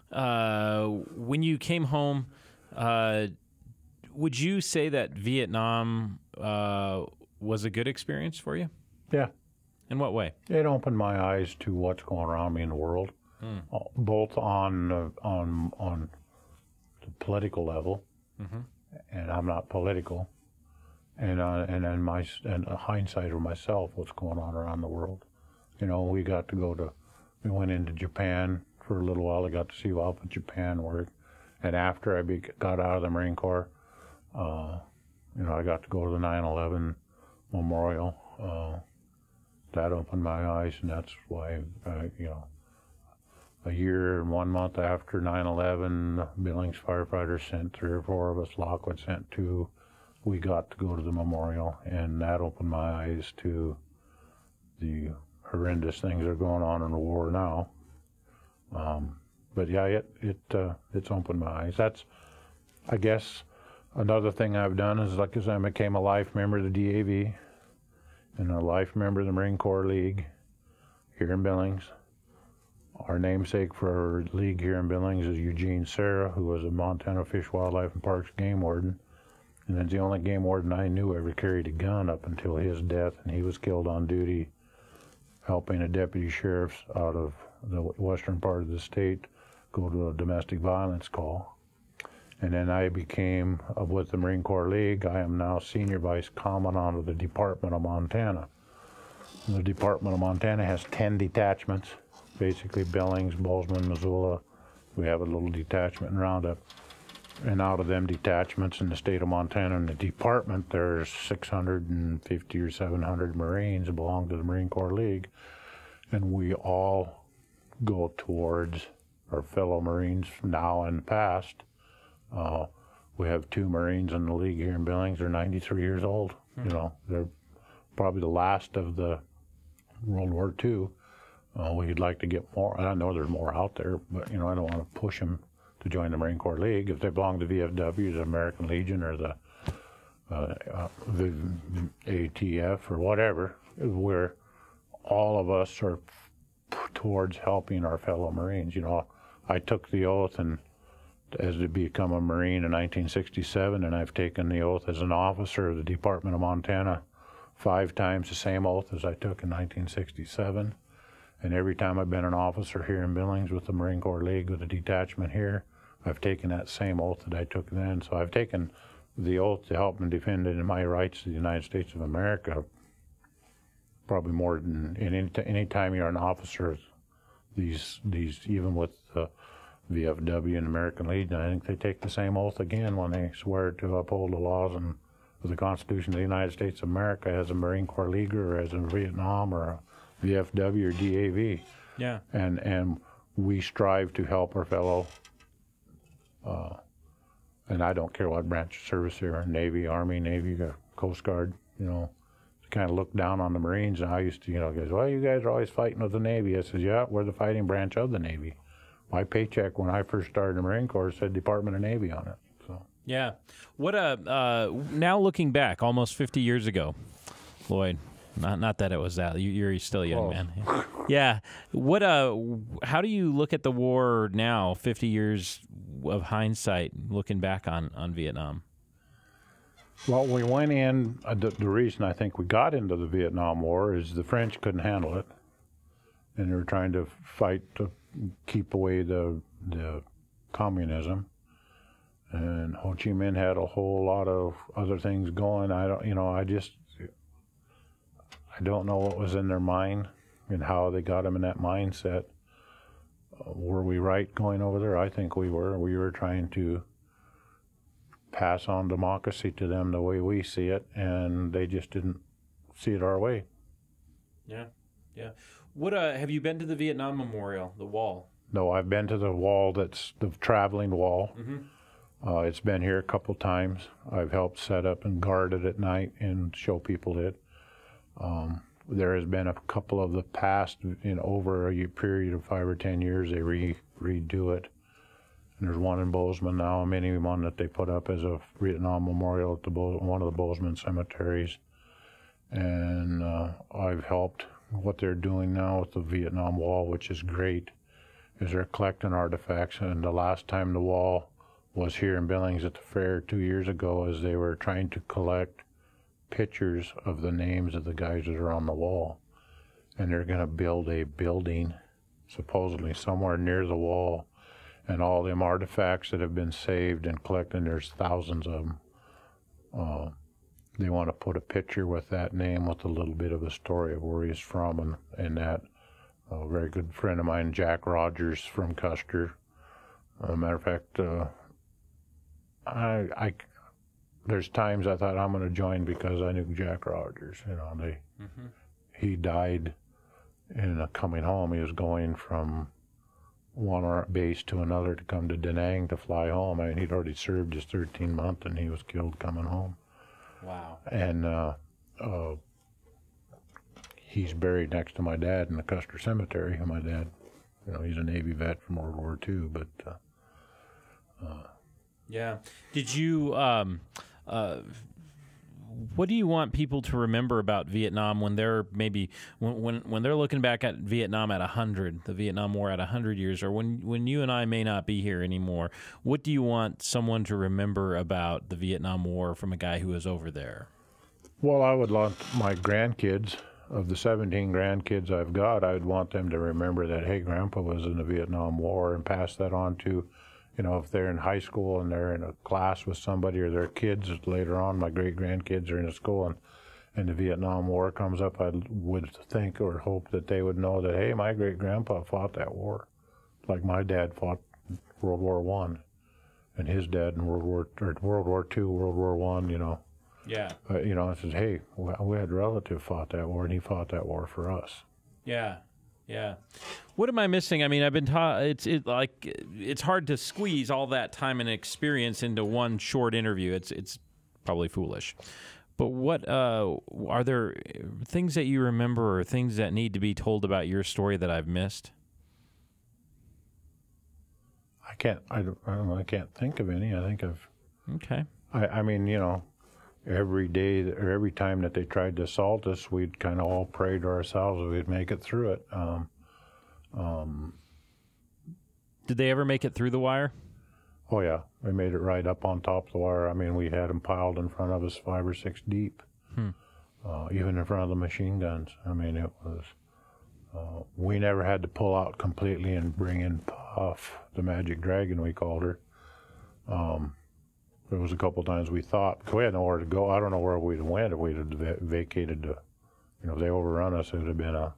uh, when you came home, uh, would you say that Vietnam uh, was a good experience for you? Yeah. In what way? It opened my eyes to what's going around me in the world, mm. uh, both on uh, on on the political level, mm-hmm. and I'm not political, and uh, and then my and a hindsight of myself, what's going on around the world. You know, we got to go to, we went into Japan for a little while. I got to see how Japan worked, and after I be, got out of the Marine Corps, uh, you know, I got to go to the nine eleven memorial. Uh, That opened my eyes, and that's why, uh, you know, a year and one month after nine eleven, Billings firefighters sent three or four of us, Lockwood sent two. We got to go to the memorial, and that opened my eyes to the horrendous things that are going on in the war now. Um, but yeah, it it uh, it's opened my eyes. That's, I guess, another thing I've done is, like, as I became a life member of the D A V. And a life member of the Marine Corps League here in Billings. Our namesake for our league here in Billings is Eugene Serra, who was a Montana Fish, Wildlife, and Parks game warden. And that's the only game warden I knew ever carried a gun up until his death, and he was killed on duty helping a deputy sheriff out of the western part of the state go to a domestic violence call. And then I became, uh, with the Marine Corps League, I am now Senior Vice Commandant of the Department of Montana. And the Department of Montana has ten detachments, basically Billings, Bozeman, Missoula. We have a little detachment in Roundup. And out of them detachments in the state of Montana and the department, there's six hundred fifty or seven hundred Marines that belong to the Marine Corps League. And we all go towards our fellow Marines now and past. Uh, we have two Marines in the league here in Billings. They're ninety-three years old. Mm-hmm. You know, they're probably the last of the World War Two. Uh, we'd like to get more. I know there's more out there, but, you know, I don't want to push them to join the Marine Corps League. If they belong to V F W, the American Legion, or the, uh, uh, the A T F, or whatever, where all of us are towards helping our fellow Marines. You know, I took the oath and as to become a Marine in nineteen sixty-seven, and I've taken the oath as an officer of the Department of Montana five times, the same oath as I took in nineteen sixty-seven. And every time I've been an officer here in Billings with the Marine Corps League, with a detachment here, I've taken that same oath that I took then. So I've taken the oath to help and defend my rights to the United States of America probably more than any, any time you're an officer. These, these even with uh, V F W and American Legion, I think they take the same oath again when they swear to uphold the laws and the Constitution of the United States of America as a Marine Corps Leaguer, or as in Vietnam, or a V F W or D A V. Yeah. And and we strive to help our fellow, uh, and I don't care what branch of service they're in, Navy, Army, Navy, Coast Guard, you know, kind of look down on the Marines. And I used to, you know, guys, well, you guys are always fighting with the Navy. I says, yeah, we're the fighting branch of the Navy. My paycheck when I first started the Marine Corps said Department of Navy on it. So yeah, what a uh, now looking back, almost fifty years ago, Lloyd. Not not that it was that you, you're still a young Close. man. Yeah. What uh? How do you look at the war now, fifty years of hindsight, looking back on, on Vietnam? Well, we went in. Uh, the, the reason I think we got into the Vietnam War is the French couldn't handle it, and they were trying to fight to keep away the the communism. And Ho Chi Minh had a whole lot of other things going. I don't, you know, I just, I don't know what was in their mind and how they got them in that mindset. Uh, were we right going over there? I think we were. We were trying to pass on democracy to them the way we see it, and they just didn't see it our way. Yeah, yeah. What uh, have you been to the Vietnam Memorial, the wall? No, I've been to the wall that's the traveling wall. Mm-hmm. Uh, it's been here a couple times. I've helped set up and guard it at night and show people it. Um, there has been a couple of the past, in over a year, period of five or ten years, they re, redo it. And there's one in Bozeman now, a mini one that they put up as a Vietnam memorial at the Bo- one of the Bozeman cemeteries. And uh, I've helped what they're doing now with the Vietnam Wall, which is great, is they're collecting artifacts. And the last time the wall was here in Billings at the fair two years ago, is they were trying to collect pictures of the names of the guys that are on the wall. And they're going to build a building supposedly somewhere near the wall. And all them artifacts that have been saved and collected, there's thousands of them. Uh, they want to put a picture with that name with a little bit of a story of where he's from, and, and that. A very good friend of mine, Jack Rogers from Custer. As a matter of fact, uh, I, I, there's times I thought I'm going to join because I knew Jack Rogers. You know, they, mm-hmm. He died in a coming home. He was going from one base to another to come to Da Nang to fly home. I mean, he'd already served his thirteen month, and he was killed coming home. Wow. And uh, uh, he's buried next to my dad in the Custer Cemetery. My dad, you know, he's a Navy vet from World War Two, but uh, uh, yeah. Did you? Um, uh, what do you want people to remember about Vietnam when they're maybe when when, when they're looking back at Vietnam at a hundred, the Vietnam War at a hundred years, or when when you and I may not be here anymore? What do you want someone to remember about the Vietnam War from a guy who was over there? Well, I would want my grandkids, of the seventeen grandkids I've got, I would want them to remember that, hey, Grandpa was in the Vietnam War, and pass that on to, you know, if they're in high school and they're in a class with somebody, or their kids later on, my great-grandkids are in a school, and, and the Vietnam War comes up, I would think or hope that they would know that, hey, my great-grandpa fought that war, like my dad fought World War One, and his dad in World War or World War Two, World War One, you know. Yeah. Uh, you know, it says, hey, we had a relative fought that war, and he fought that war for us. Yeah. Yeah. What am I missing? I mean, I've been taught it's it like it's hard to squeeze all that time and experience into one short interview. It's it's probably foolish. But what uh, are there things that you remember or things that need to be told about your story that I've missed? I can't. I don't, I don't know. I can't think of any. I think I've. Okay. I, I mean, you know, every day or every time that they tried to assault us, we'd kind of all pray to ourselves that we'd make it through it. Um, um, Did they ever make it through the wire? Oh, yeah. They made it right up on top of the wire. I mean, we had them piled in front of us five or six deep, hmm. uh, even in front of the machine guns. I mean, it was, uh, we never had to pull out completely and bring in Puff, the Magic Dragon, we called her. Um, There was a couple times we thought, because we had nowhere to go. I don't know where we'd have went if we'd have va- vacated the, you know, if they overrun us, it would have been a,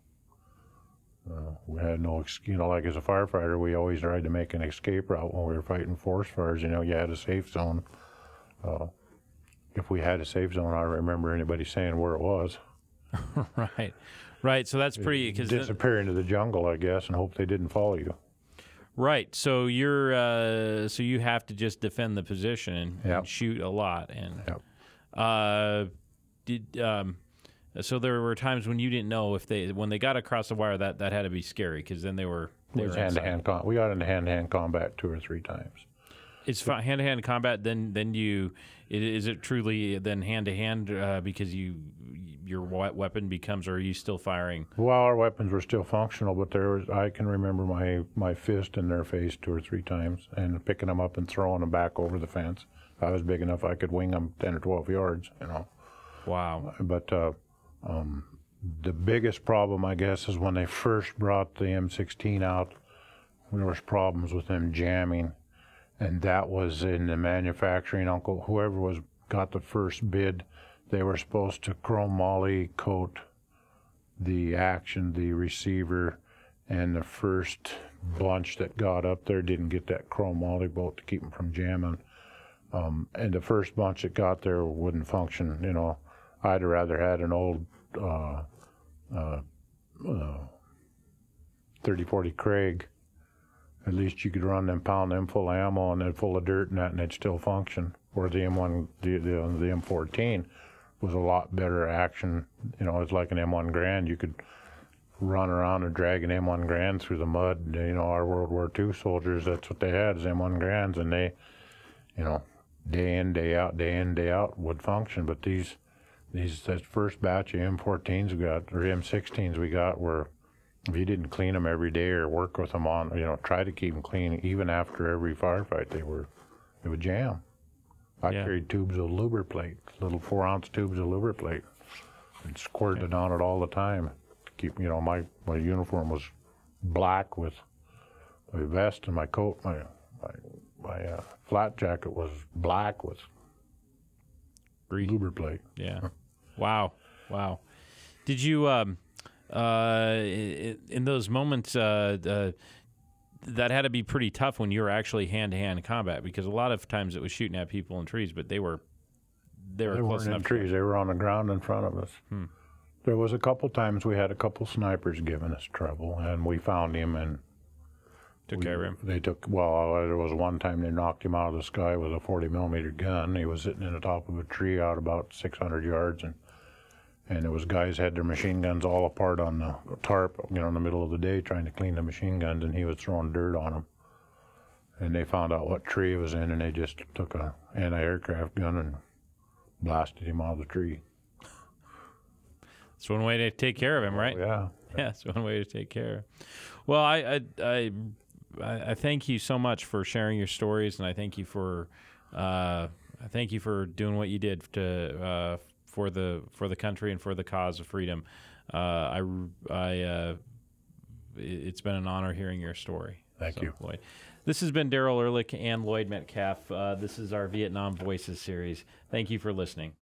uh, we had no, you know, like as a firefighter, we always tried to make an escape route when we were fighting forest fires. You know, you had a safe zone. Uh, if we had a safe zone, I don't remember anybody saying where it was. Right, right. So that's pretty. Cause disappear into the jungle, I guess, and hope they didn't follow you. Right, so you're uh, so you have to just defend the position yep. and shoot a lot, and yep. uh, did um, so there were times when you didn't know if they when they got across the wire that, that had to be scary because then they were they it was were hand to hand com- we got into hand to hand combat two or three times. It's hand to hand combat. Then then you is it truly then hand to hand because you your weapon becomes, or are you still firing? Well, our weapons were still functional, but there was, I can remember my, my fist in their face two or three times and picking them up and throwing them back over the fence. I was big enough I could wing them ten or twelve yards, you know. Wow. But uh, um, the biggest problem, I guess, is when they first brought the M sixteen out, there was problems with them jamming, and that was in the manufacturing. Uncle, whoever was got the first bid, they were supposed to chrome moly coat the action, the receiver, and the first bunch that got up there didn't get that chrome moly bolt to keep them from jamming. Um, and the first bunch that got there wouldn't function. You know, I'd rather had an old uh, uh, uh, thirty forty Craig at least you could run them, pound them full of ammo and then full of dirt and that, and they'd still function. Where the M one, the, the, the M fourteen was a lot better action. You know, it's like an M one Grand. You could run around and drag an M one Grand through the mud. You know, our World War Two soldiers, that's what they had, is M one Grands, and they, you know, day in, day out, day in, day out would function. But these, these that first batch of M fourteens we got, or M sixteens we got, were, if you didn't clean them every day or work with them on, you know, try to keep them clean, even after every firefight, they were, they would jam. I Yeah. carried tubes of lubriplate, little four-ounce tubes of lubriplate, and squirted it on it all the time. To keep, you know, my, my uniform was black with my vest, and my coat, my my, my uh, flat jacket was black with lubriplate. Yeah. Wow. Wow. Did you, um, uh, in those moments, uh, uh, that had to be pretty tough when you were actually hand-to-hand combat, because a lot of times it was shooting at people in trees, but they were they were They close weren't enough. in trees; they were on the ground in front of us. Hmm. There was a couple times we had a couple snipers giving us trouble, and we found him and Took we, care of him. They took well. There was one time they knocked him out of the sky with a forty millimeter gun. He was sitting in the top of a tree out about six hundred yards, and and there was guys had their machine guns all apart on the tarp, you know, in the middle of the day trying to clean the machine guns, and he was throwing dirt on them. And they found out what tree it was in, and they just took a anti-aircraft gun and blasted him out of the tree. It's one way to take care of him, right? Oh, yeah. Yeah, it's one way to take care. Well, I I, I I thank you so much for sharing your stories, and I thank you for uh, I thank you for doing what you did to uh, for the for the country and for the cause of freedom. Uh, I I uh, it's been an honor hearing your story. Thank so, you. Lloyd. This has been Daryl Ehrlich and Lloyd Metcalf. Uh, this is our Vietnam Voices series. Thank you for listening.